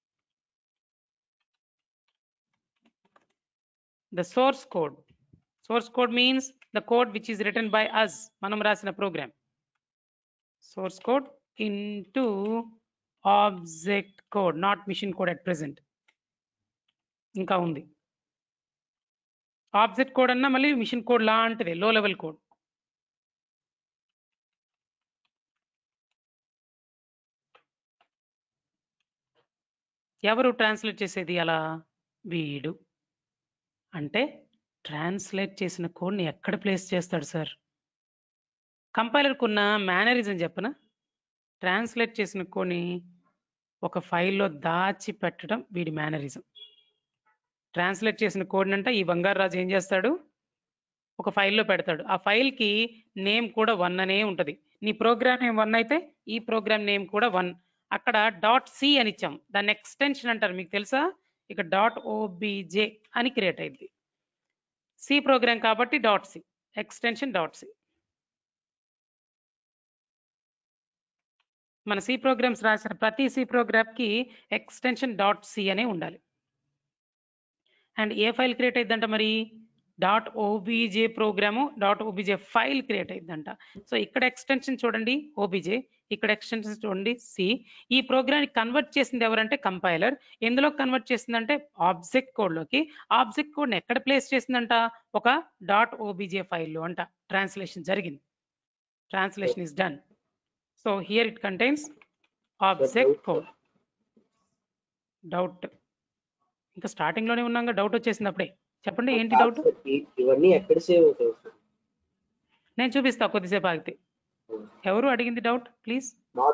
the source code. Source code means the code which is written by us, మనం రాసిన program. Source code into object code, not machine code at present. ఇంకా ఉంది. Object code అన్నా మళ్ళీ machine code లాంటిదే, లో level code. ఎవరు translate చేసేది అలా? వీడు. అంటే ట్రాన్స్లేట్ చేసిన కోడ్ని ఎక్కడ ప్లేస్ చేస్తాడు సార్? కంపైలర్కు ఉన్న మేనరిజం చెప్పనా? ట్రాన్స్లేట్ చేసిన కోడ్ని ఒక ఫైల్లో దాచి పెట్టడం వీడి మేనరిజం. ట్రాన్స్లేట్ చేసిన కోడ్ అంట ఈ బంగారు రాజు ఏం చేస్తాడు? ఒక ఫైల్లో పెడతాడు. ఆ ఫైల్కి నేమ్ కూడా వన్ అనే ఉంటుంది. నీ ప్రోగ్రామ్ నేమ్ వన్ అయితే ఈ ప్రోగ్రామ్ నేమ్ కూడా వన్. అక్కడ డాట్ సి అని ఇచ్చాం, దాన్ని ఎక్స్టెన్షన్ అంటారు. మీకు తెలుసా? ఇక డాట్ ఓబీజే అని క్రియేట్ అయింది. సి ప్రోగ్రామ్ కాబట్టి dot C, extension dot C. మన సి ప్రోగ్రామ్స్ రాసిన ప్రతి సి ప్రోగ్రామ్కి ఎక్స్టెన్షన్ డాట్ సి అనే ఉండాలి. అండ్ ఏ ఫైల్ క్రియేట్ అయిద్దంట మరి dot OBJ program dot OBJ file create అయిద్దంట. సో ఇక్కడ ఎక్స్టెన్షన్ చూడండి ఓబీజే, ఇక్కడ ఎక్స్టెన్షన్ చూడండి సి. ఈ ప్రోగ్రామ్ని కన్వర్ట్ చేసింది ఎవరంటే కంపైలర్. ఎందులో కన్వర్ట్ చేసిందంటే ఆబ్జెక్ట్ కోడ్లోకి. ఆబ్జెక్ట్ కోడ్ని ఎక్కడ ప్లేస్ చేసిందంట ఒక డాట్ ఓబీజే ఫైల్లో అంట. ట్రాన్స్లేషన్ జరిగింది, translation is done. So here it contains object code. Doubt ఇంకా స్టార్టింగ్ లోనే ఉన్నాగా, డౌట్ వచ్చేసింది అప్పుడే. చెప్పండి ఏంటి డౌట్? ఇవన్నీ ఎక్కడ సేవ్ అవుతాయి? నేను చూపిస్తా కొద్దిసేపు ఆగితే. ఎవరు అడిగింది డౌట్ ప్లీజ్?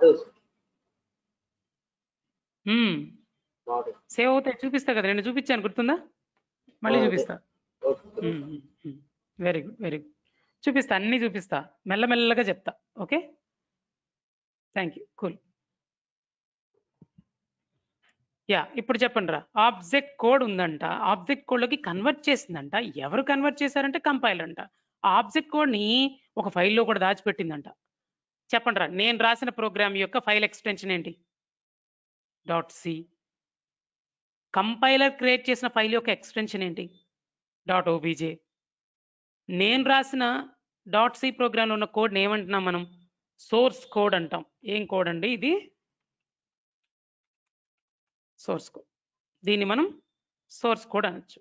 సేవ్ అవుతాయి చూపిస్తా కదా, నేను చూపించాను గుర్తుందా? మళ్ళీ చూపిస్తా. వెరీ గుడ్ వెరీ గుడ్, చూపిస్తా అన్ని చూపిస్తా, మెల్లమెల్లగా చెప్తా. Okay thank you, cool. Yeah ఇప్పుడు చెప్పండి రా. ఆబ్జెక్ట్ కోడ్ ఉందంట, ఆబ్జెక్ట్ కోడ్లోకి కన్వర్ట్ చేసిందంట. ఎవరు కన్వర్ట్ చేశారంటే కంపైలర్ అంట. ఆ ఆబ్జెక్ట్ కోడ్ని ఒక ఫైల్లో కూడా దాచిపెట్టిందంట. చెప్పండి రా, నేను రాసిన ప్రోగ్రామ్ యొక్క ఫైల్ ఎక్స్టెన్షన్ ఏంటి? Dot C. కంపైలర్ క్రియేట్ చేసిన ఫైల్ యొక్క ఎక్స్టెన్షన్ ఏంటి? Dot OBJ. నేను రాసిన డాట్ సి ప్రోగ్రాంలో ఉన్న కోడ్ని ఏమంటున్నాం మనం? సోర్స్ కోడ్ అంటాం. ఏం కోడ్ అండి ఇది? Source code. దీన్ని మనం సోర్స్ కోడ్ అనొచ్చు.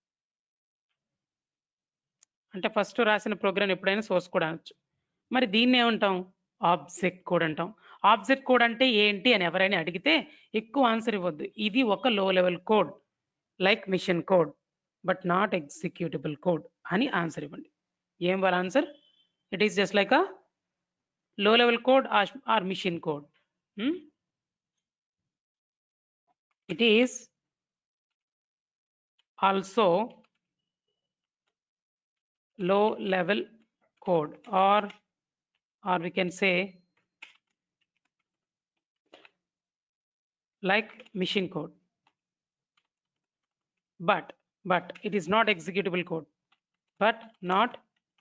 అంటే ఫస్ట్ రాసిన ప్రోగ్రామ్ ఎప్పుడైనా సోర్స్ కోడ్ అనొచ్చు. మరి దీన్ని ఏమంటాం? ఆబ్జెక్ట్ కోడ్ అంటాం. ఆబ్జెక్ట్ కోడ్ అంటే ఏంటి అని ఎవరైనా అడిగితే ఎక్కువ ఆన్సర్ ఇవ్వద్దు. ఇది ఒక low level code like machine code but not executable code అని ఆన్సర్ ఇవ్వండి. ఏం వాళ్ళ answer? It is just like a low level code or machine code. It is also low level code or or we can say like machine code, but but it is not executable code, but not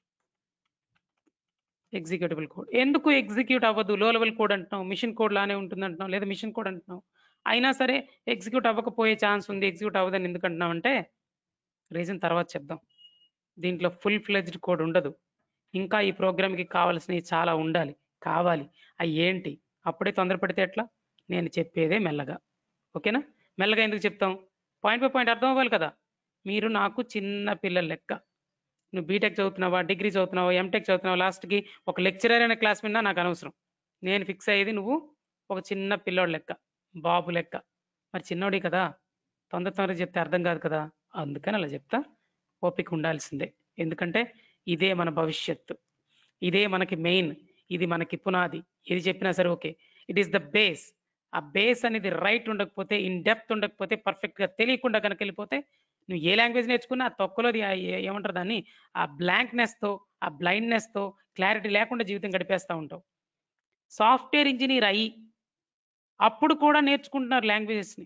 executable code. ఎందుకు execute అవ్వదు? Low level code అంటున్నాం, machine code లానే ఉంటుంది అంటున్నాం, లేదా machine code అంటున్నాం, అయినా సరే ఎగ్జిక్యూట్ అవ్వకపోయే ఛాన్స్ ఉంది. ఎగ్జిక్యూట్ అవ్వదని ఎందుకు అంటున్నాం అంటే రీజన్ తర్వాత చెప్దాం. దీంట్లో ఫుల్ ఫ్లెజ్డ్ కోడ్ ఉండదు. ఇంకా ఈ ప్రోగ్రామ్కి కావాల్సినవి చాలా ఉండాలి, కావాలి. అవి ఏంటి? అప్పుడే తొందరపడితే ఎట్లా? నేను చెప్పేదే మెల్లగా. ఓకేనా? మెల్లగా ఎందుకు చెప్తాం? పాయింట్ బై పాయింట్ అర్థం అవ్వాలి కదా. మీరు నాకు చిన్న పిల్లల లెక్క. నువ్వు బీటెక్ చదువుతున్నావా, డిగ్రీ చదువుతున్నావా, ఎంటెక్ చదువుతున్నావా, లాస్ట్కి ఒక లెక్చరర్ అనే క్లాస్ మీద నాకు అనవసరం. నేను ఫిక్స్ అయ్యేది నువ్వు ఒక చిన్న పిల్లోడు లెక్క, బాబు లెక్క. మరి చిన్నోడి కదా, తొందర తొందరగా చెప్తే అర్థం కాదు కదా, అందుకని అలా చెప్తా. ఓపిక ఉండాల్సిందే, ఎందుకంటే ఇదే మన భవిష్యత్తు, ఇదే మనకి మెయిన్, ఇది మనకి పునాది. ఏది చెప్పినా సరే okay, it is the base. ఆ బేస్ అనేది రైట్ ఉండకపోతే, ఇన్ డెప్త్ ఉండకపోతే, పర్ఫెక్ట్గా తెలియకుండా కనుక వెళ్ళిపోతే నువ్వు ఏ లాంగ్వేజ్ నేర్చుకున్నా ఆ తొక్కలోది ఏమంటారు దాన్ని, ఆ బ్లాంక్నెస్తో, ఆ బ్లైండ్నెస్తో, క్లారిటీ లేకుండా జీవితం గడిపేస్తూ ఉంటావు. సాఫ్ట్వేర్ ఇంజనీర్ అయ్యి అప్పుడు కూడా నేర్చుకుంటున్నారు లాంగ్వేజెస్ని.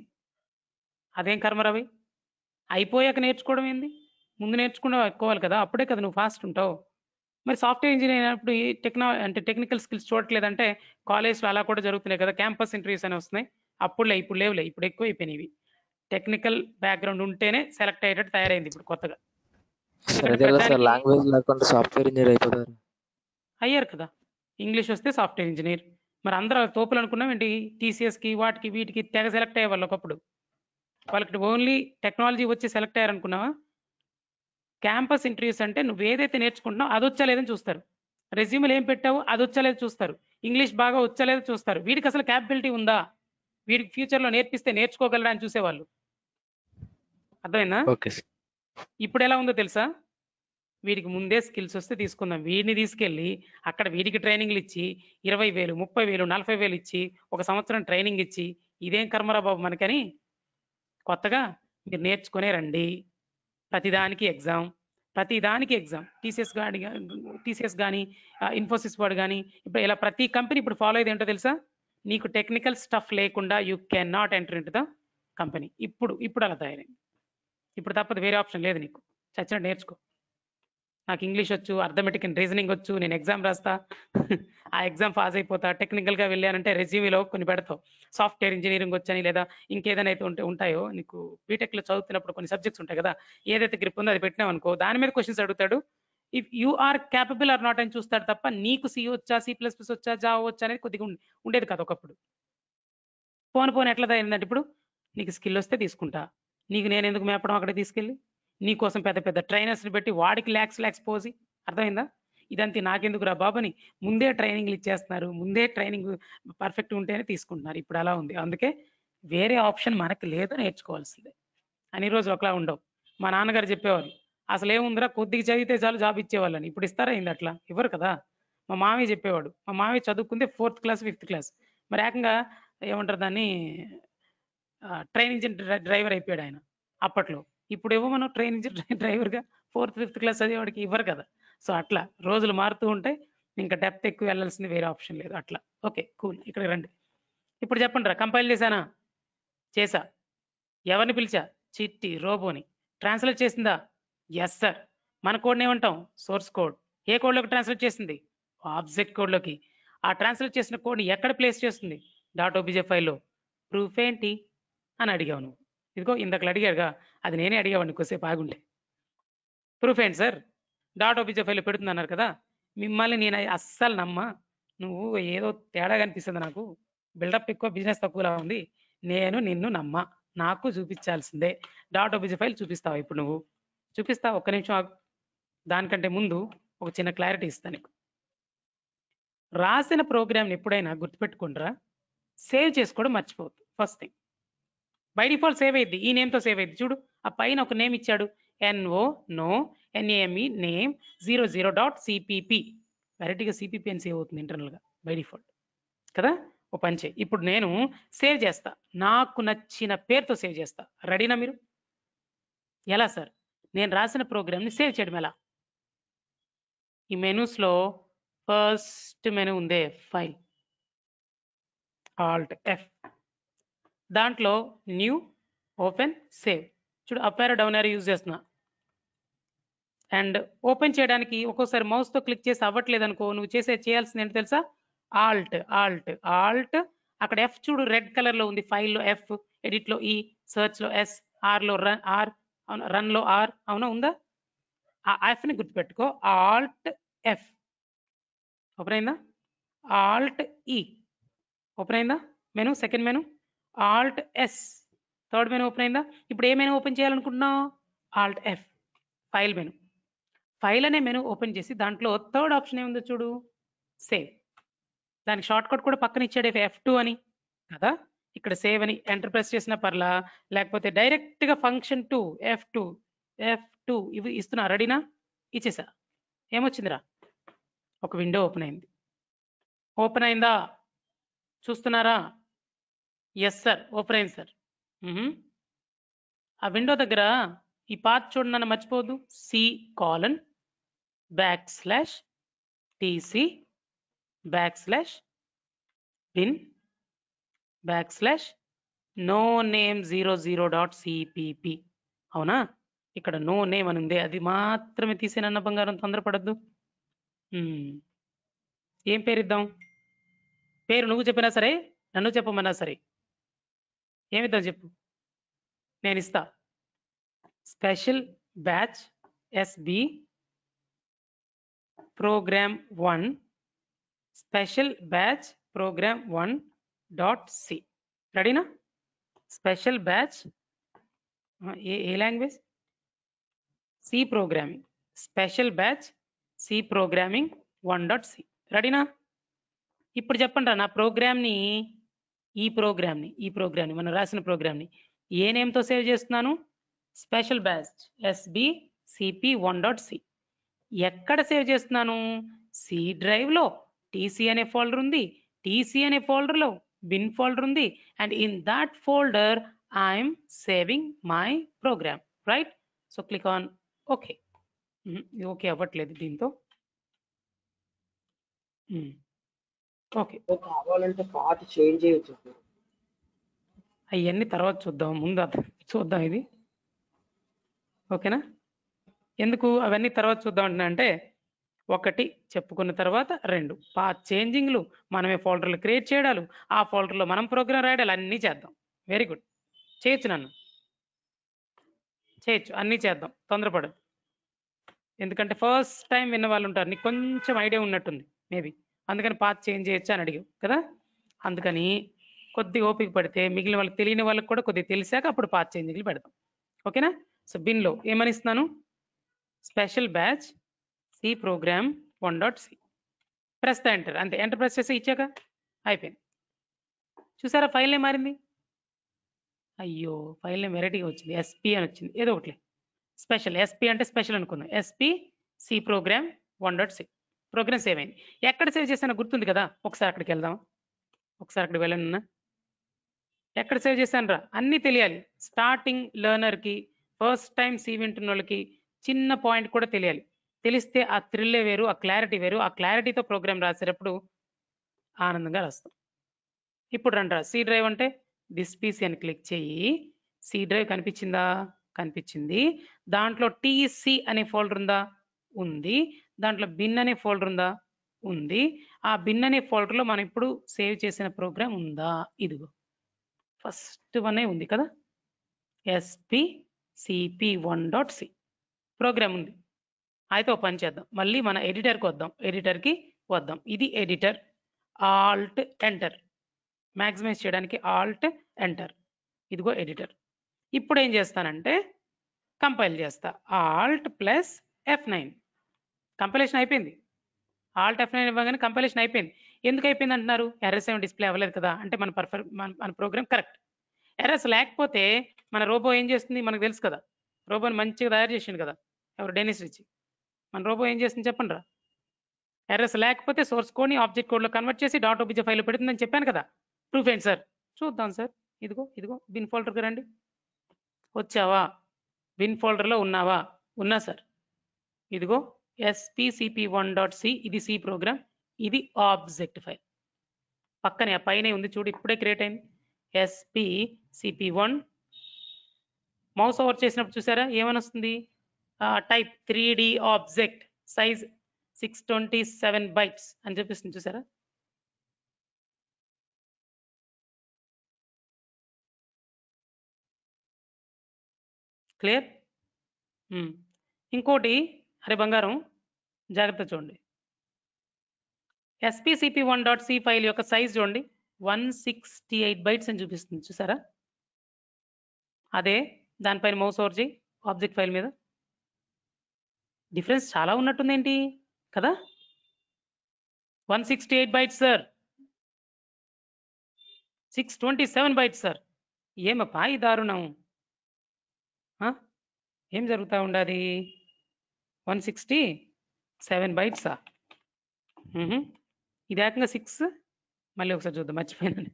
అదేం కర్మరవి? అయిపోయాక నేర్చుకోవడం ఏంది? ముందు నేర్చుకోవాలి కదా, అప్పుడే కదా నువ్వు ఫాస్ట్ ఉంటావు. మరి సాఫ్ట్వేర్ ఇంజనీర్ అయినప్పుడు ఈ టెక్నా అంటే టెక్నికల్ స్కిల్స్ చూడట్లేదంటే కాలేజ్లో అలా కూడా జరుగుతున్నాయి కదా, క్యాంపస్ ఇంటర్వ్యూస్ అని వస్తున్నాయి. అప్పుడులే, ఇప్పుడు లేవులే, ఇప్పుడు ఎక్కువ అయిపోయినాయి. టెక్నికల్ బ్యాక్గ్రౌండ్ ఉంటేనే సెలెక్ట్ అయ్యేటట్టు తయారైంది ఇప్పుడు కొత్తగా. లాంగ్వేజ్ లేకుండా సాఫ్ట్వేర్ ఇంజనీర్ అయిపోతారు. అయ్యారు కదా, ఇంగ్లీష్ వస్తే సాఫ్ట్వేర్ ఇంజనీర్. మరి అందరూ తోపులు అనుకున్నాం ఏంటి? టీసీఎస్కి వాటికి వీటికి తెగ సెలెక్ట్ అయ్యే వాళ్ళు ఒకప్పుడు. వాళ్ళకి ఓన్లీ టెక్నాలజీ వచ్చి సెలెక్ట్ అయ్యారనుకున్నావా? క్యాంపస్ ఇంటర్వ్యూస్ అంటే నువ్వు ఏదైతే నేర్చుకుంటున్నావు అది వచ్చా లేదని చూస్తారు. రెజ్యూమ్లు ఏం పెట్టావు అది వచ్చా లేదో చూస్తారు. ఇంగ్లీష్ బాగా వచ్చా లేదో చూస్తారు. వీడికి అసలు క్యాపబిలిటీ ఉందా, వీడికి ఫ్యూచర్లో నేర్పిస్తే నేర్చుకోగలరా అని చూసేవాళ్ళు. అర్థమైందా? ఇప్పుడు ఎలా ఉందో తెలుసా? వీడికి ముందే స్కిల్స్ వస్తే తీసుకుందాం, వీడిని తీసుకెళ్ళి అక్కడ వీడికి ట్రైనింగ్లు ఇచ్చి ఇరవై వేలు ముప్పై వేలు నలభై వేలు ఇచ్చి ఒక సంవత్సరం ట్రైనింగ్ ఇచ్చి ఇదేం కర్మరా బాబు మనకని కొత్తగా మీరు నేర్చుకునే రండి. ప్రతిదానికి ఎగ్జామ్, ప్రతిదానికి ఎగ్జామ్. టీసీఎస్ కానీ టీసీఎస్ కానీ ఇన్ఫోసిస్ వాడు కానీ ఇప్పుడు ఇలా ప్రతి కంపెనీ ఇప్పుడు ఫాలో అయ్యేది ఏంటో తెలుసా? నీకు టెక్నికల్ స్టఫ్ లేకుండా you can not enter into the company. ఇప్పుడు ఇప్పుడు అలా తయారైంది. ఇప్పుడు తప్పదు, వేరే ఆప్షన్ లేదు నీకు, చచ్చినట్టు నేర్చుకో. నాకు ఇంగ్లీష్ వచ్చు, అర్థమెటిక్ అండ్ రీజనింగ్ వచ్చు, నేను ఎగ్జామ్ రాస్తా, ఆ ఎగ్జామ్ పాస్ అయిపోతా, టెక్నికల్గా వెళ్ళానంటే రెజ్యూమీలో కొన్ని పెడతావు, సాఫ్ట్వేర్ ఇంజనీరింగ్ వచ్చని లేదా ఇంకేదైనా అయితే ఉంటే ఉంటాయో నీకు బీటెక్లో చదువుతున్నప్పుడు కొన్ని సబ్జెక్ట్స్ ఉంటాయి కదా, ఏదైతే గ్రిప్ ఉందో అది పెట్టినావు అనుకో, దాని మీద క్వశ్చన్స్ అడుగుతాడు. If you are capable or not అని చూస్తాడు తప్ప నీకు సి వచ్చా, సి ప్లస్ ప్లస్ వచ్చా, జావా వచ్చా అనేది కొద్దిగా ఉండే- ఉండేది కాదు ఒకప్పుడు. పోను పోను ఎట్లా అయిందంటే ఇప్పుడు నీకు స్కిల్ వస్తే తీసుకుంటా, నీకు నేను ఎందుకు మేపడం అక్కడ తీసుకెళ్ళి, నీకోసం పెద్ద పెద్ద ట్రైనర్స్ని పెట్టి వాడికి ల్యాక్స్ ల్యాక్స్ పోసి, అర్థమైందా? ఇదంతా నాకెందుకు రా బాబని ముందే ట్రైనింగ్లు ఇచ్చేస్తున్నారు, ముందే ట్రైనింగ్ పర్ఫెక్ట్ ఉంటేనే తీసుకుంటున్నారు. ఇప్పుడు అలా ఉంది. అందుకే వేరే ఆప్షన్ మనకు లేదు, నేర్చుకోవాల్సిందే. అన్ని రోజులు ఒకలా ఉండవు. మా నాన్నగారు చెప్పేవారు, అసలు ఏముందిరా కొద్దిగా చదివితే చాలు జాబ్ ఇచ్చేవాళ్ళని. ఇప్పుడు ఇస్తారా అయింది అట్లా? ఇవ్వరు కదా. మా మామయ్య చెప్పేవాడు, మా మామయ్య చదువుకుందే ఫోర్త్ క్లాస్ ఫిఫ్త్ క్లాస్, మరి ఏకంగా ఏమంటారు దాన్ని ట్రైనింగ్ డ్రైవర్ అయిపోయాడు ఆయన అప్పట్లో. ఇప్పుడు ఏవో మనం ట్రైనింగ్ డ్రైవర్గా ఫోర్త్ ఫిఫ్త్ క్లాస్ చదివేవాడికి ఇవ్వరు కదా. సో అట్లా రోజులు మారుతూ ఉంటాయి, ఇంకా డెప్త్ ఎక్కువ వెళ్ళాల్సింది వేరే ఆప్షన్ లేదు అట్లా. ఓకే కూల్, ఇక్కడ రండి. ఇప్పుడు చెప్పండి రా, కంపైల్ చేశానా? చేసా. ఎవరిని పిలిచా? చిట్టి రోబోని. ట్రాన్స్లేట్ చేసిందా? Yes sir. మన కోడ్ని ఏమంటాం? Source code. ఏ కోడ్లోకి ట్రాన్స్లేట్ చేసింది? ఆబ్జెక్ట్ కోడ్లోకి. ఆ ట్రాన్స్లేట్ చేసిన కోడ్ని ఎక్కడ ప్లేస్ చేస్తుంది? డాట్ ఓబీజే ఫైల్లో. ప్రూఫ్ ఏంటి అని అడిగావు నువ్వు. ఇదిగో ఇందాకలు అడిగారుగా, అది నేనే అడిగావాడిని కొద్దిసేపు ఆగుంటే. ప్రూఫ్ ఏంటి సార్? డాట్ ఓబీజే ఫైల్లో పెడుతుంది అన్నారు కదా. మిమ్మల్ని నేను అస్సలు నమ్మా, నువ్వు ఏదో తేడా కనిపిస్తుంది నాకు, బిల్డప్ ఎక్కువ బిజినెస్ తక్కువలా ఉంది, నేను నిన్ను నమ్మా, నాకు చూపించాల్సిందే. డాట్ ఓబీజే ఫైల్ చూపిస్తావా ఇప్పుడు? నువ్వు చూపిస్తావు, ఒక్క నిమిషం ఆగు. దానికంటే ముందు ఒక చిన్న క్లారిటీ ఇస్తాను నీకు. రాసిన ప్రోగ్రామ్ని ఎప్పుడైనా గుర్తుపెట్టుకుంటారా, సేవ్ చేసుకోవడం మర్చిపోవద్దు. First thing, by default save అయ్యింది, ఈ నేమ్తో సేవ్ అయ్యింది. చూడు, ఆ పైన ఒక నేమ్ ఇచ్చాడు, N O no N A M E name zero zero dot CPP. డైరెక్ట్గా సిపిపి అని సేవ్ అవుతుంది ఇంటర్నల్గా బై డిఫాల్ట్ కదా. ఓ పని చేయి, ఇప్పుడు నేను సేవ్ చేస్తా, నాకు నచ్చిన పేరుతో సేవ్ చేస్తా. రెడీనా మీరు? ఎలా సార్? నేను రాసిన ప్రోగ్రామ్ని సేవ్ చేయడం ఎలా? ఈ మెనూస్లో ఫస్ట్ మెనూ ఉందే ఫైల్, ఆల్ట్ ఎఫ్, దాంట్లో న్యూ ఓపెన్ సేవ్. చూడు up arrow down arrow use చేస్తున్నా. అండ్ ఓపెన్ చేయడానికి ఒక్కోసారి మౌస్తో క్లిక్ చేసి అవ్వట్లేదు అనుకో, నువ్వు చేసే చేయాల్సింది ఏంటి తెలుసా? ఆల్ట్ ఆల్ట్ ఆల్ట్, అక్కడ ఎఫ్ చూడు రెడ్ కలర్లో ఉంది, ఫైల్లో ఎఫ్, ఎడిట్లో ఈ, సర్చ్లో ఎస్, ఆర్లో రన్ ఆర్, అవునా, రన్లో ఆర్, అవునా ఉందా? ఆ ఎఫ్ని గుర్తుపెట్టుకో, ఆల్ట్ ఎఫ్. ఓపెన్ అయిందా? ఆల్ట్ ఈ ఓపెన్ అయిందా? Menu second menu. Alt S third menu open అయిందా? ఇప్పుడు ఏ మెను ఓపెన్ చేయాలనుకుంటున్నావు? Alt F file menu. File అనే మెను ఓపెన్ చేసి దాంట్లో థర్డ్ ఆప్షన్ ఏముందో చూడు, సేవ్. దానికి షార్ట్ కట్ కూడా పక్కన ఇచ్చాడు, ఎఫ్ టూ అని కదా. ఇక్కడ సేవ్ అని ఎంటర్ ప్రెస్ చేసిన పర్లా, లేకపోతే డైరెక్ట్గా function two F two F two ఇవి ఇస్తున్నా. రెడీనా? ఇచ్చేసా. ఏమొచ్చిందిరా? ఒక విండో ఓపెన్ అయింది. ఓపెన్ అయిందా? చూస్తున్నారా? ఎస్ సార్, ఓపెన్ అయింది సార్. ఆ విండో దగ్గర ఈ పాత్ చూడండి, మర్చిపోవద్దు. C colon backslash TC backslash bin backslash no name zero zero dot CPP. అవునా? ఇక్కడ నో నేమ్ అని ఉంది, అది మాత్రమే తీసేనన్న బంగారం, తొందరపడద్దు. ఏం పేరు ఇద్దాం? పేరు నువ్వు చెప్పినా సరే, నన్ను చెప్పమన్నా సరే, ఏమిద్దాం చెప్పు, నేను ఇస్తా. Special batch SB program one, special batch program one dot C. రెడీనా? స్పెషల్ బ్యాచ్ ఏ ఏ language? C programming. Special batch C programming one dot C. రెడీనా? ఇప్పుడు చెప్పండి రా, నా ప్రోగ్రామ్ని ఈ ప్రోగ్రామ్ని ఈ ప్రోగ్రామ్ని మనం రాసిన ప్రోగ్రామ్ని ఏ నేమ్తో సేవ్ చేస్తున్నాను? Special batch SB CP one dot C. ఎక్కడ సేవ్ చేస్తున్నాను? సి డ్రైవ్లో టీసీ అనే ఫోల్డర్ ఉంది, టీసీ అనే ఫోల్డర్లో బిన్ ఫోల్డర్ ఉంది, and in that folder I'm saving my program. Right? So click on okay. Okay అవ్వట్లేదు దీంతో. ఓకే, కావాలంటే పాత్ చేంజ్ చేయొచ్చు. అవన్నీ తర్వాత చూద్దాం, ముందు చూద్దాం ఇది. ఓకేనా? ఎందుకు అవన్నీ తర్వాత చూద్దాం అంటున్నా అంటే ఒకటి చెప్పుకున్న తర్వాత రెండు పాత్ చేంజింగ్లు, మనమే ఫోల్డర్లు క్రియేట్ చేయడాలు, ఆ ఫోల్డర్లో మనం ప్రోగ్రామ్ రాయడాలు అన్నీ చేద్దాం. వెరీ గుడ్, చేయొచ్చు నన్ను చేయొచ్చు, అన్నీ చేద్దాం, తొందరపడదు. ఎందుకంటే ఫస్ట్ టైం విన్న వాళ్ళు ఉంటారు, నీకు కొంచెం ఐడియా ఉన్నట్టుంది మేబీ, అందుకని పాత్ చేంజ్ చేయొచ్చు అని అడిగావు కదా. అందుకని కొద్దిగా ఓపిక పడితే మిగిలిన వాళ్ళకి తెలియని వాళ్ళకి కూడా కొద్దిగా తెలిసాక అప్పుడు పాత్ చేంజింగ్లు పెడదాం. ఓకేనా. సో బిన్లో ఏమని ఇస్తున్నాను, special batch C program one dot C, press the enter, అంతే. ఎంటర్ ప్రెస్ చేసి ఇచ్చాక అయిపోయింది. చూసారా ఫైల్ నేమ్ మారింది. అయ్యో ఫైల్ నేమ్ వెరైటీగా వచ్చింది, ఎస్పీ అని వచ్చింది, ఏదో ఒకటి స్పెషల్. ఎస్పీ అంటే స్పెషల్ అనుకుందాం, SP C program one dot C. Program save అయింది. ఎక్కడ సేవ్ చేశానో గుర్తుంది కదా, ఒకసారి అక్కడికి వెళ్దాం. ఒకసారి అక్కడికి వెళ్ళను, ఎక్కడ సేవ్ చేశాను రా, అన్నీ తెలియాలి. స్టార్టింగ్ లెర్నర్కి, ఫస్ట్ టైం సి వింటున్న వాళ్ళకి చిన్న పాయింట్ కూడా తెలియాలి. తెలిస్తే ఆ థ్రిల్లే వేరు, ఆ క్లారిటీ వేరు. ఆ క్లారిటీతో ప్రోగ్రామ్ రాసేటప్పుడు ఆనందంగా రాస్తాం. ఇప్పుడు రండి రా, సి డ్రైవ్ అంటే దిస్ పీసీ అని క్లిక్ చేయి. సి డ్రైవ్ కనిపించిందా, కనిపించింది. దాంట్లో టీసీ అనే ఫోల్డర్ ఉందా, ఉంది. దాంట్లో బిన్ అనే ఫోల్డర్ ఉందా, ఉంది. ఆ బిన్ అనే ఫోల్డర్లో మనం ఇప్పుడు సేవ్ చేసిన ప్రోగ్రామ్ ఉందా, ఇదిగో ఫస్ట్ వన్ ఉంది కదా, SP CP one dot C program ఉంది. అయితే ఒక పని చేద్దాం, మళ్ళీ మన ఎడిటర్కి వద్దాం. ఎడిటర్కి వద్దాం, ఇది ఎడిటర్. ఆల్ట్ ఎంటర్, మ్యాక్సిమైజ్ చేయడానికి ఆల్ట్ ఎంటర్, ఇదిగో ఎడిటర్. ఇప్పుడు ఏం చేస్తానంటే కంపైల్ చేస్తా, alt plus F nine. Compilation అయిపోయింది. ఆల్ట్ ఎఫ్ నైన్ ఇవ్వగానే కంపైలేషన్ అయిపోయింది. ఎందుకు అయిపోయింది అంటున్నారు, ఎర్రర్స్ ఏమి డిస్ప్లే అవ్వలేదు కదా, అంటే మన పర్ఫెక్ట్ మన ప్రోగ్రామ్ కరెక్ట్. ఎర్రర్స్ లేకపోతే మన రోబో ఏం చేస్తుంది మనకు తెలుసు కదా, రోబోని మంచిగా తయారు చేసిండు కదా ఎవరు, డెనిస్ రిచ్. మన రోబో ఏం చేస్తుంది చెప్పండి రా, ఎర్రర్స్ లేకపోతే సోర్స్ కోడ్ని ఆబ్జెక్ట్ కోడ్లో కన్వర్ట్ చేసి డాట్ ఓబిజే ఫైల్ పెడుతుందని చెప్పాను కదా. ప్రూఫ్ ఏంటి సార్, చూద్దాం సార్. ఇదిగో ఇదిగో బిన్ ఫోల్డర్కి రండి. వచ్చావా, బిన్ ఫోల్డర్లో ఉన్నావా, ఉన్నా సార్. ఇదిగో ఎస్పీసీపీ వన్ డాట్ సి, ఇది సి ప్రోగ్రామ్, ఇది ఆబ్జెక్ట్ ఫైల్. పక్కనే ఆ పైన ఉంది చూడు, ఇప్పుడే క్రియేట్ అయింది ఎస్పీసీపీ వన్. మౌస్ ఓవర్ చేసినప్పుడు చూసారా ఏమని వస్తుంది, type three D object, size six twenty seven bytes అని చూపిస్తుంది చూసారా. క్లియర్. ఇంకోటి, అరే బంగారం జాగ్రత్త చూడండి, SPCP one dot C file యొక్క సైజ్ చూడండి, వన్ సిక్స్టీ ఎయిట్ బైట్స్ అని చూపిస్తుంది చూసారా. అదే దానిపైన మౌస్ ఓవర్ చేయి ఆబ్జెక్ట్ ఫైల్ మీద, డిఫరెన్స్ చాలా ఉన్నట్టుందేంటి కదా. One sixty eight bytes sir, six twenty seven bytes sir. ఏమప్పా ఈ దారుణం, ఏం జరుగుతూ ఉండాలి. వన్ సిక్స్టీ సెవెన్ బైట్సా, ఇది ఏకంగా సిక్స్. మళ్ళీ ఒకసారి చూద్దాం, మర్చిపోయినాను.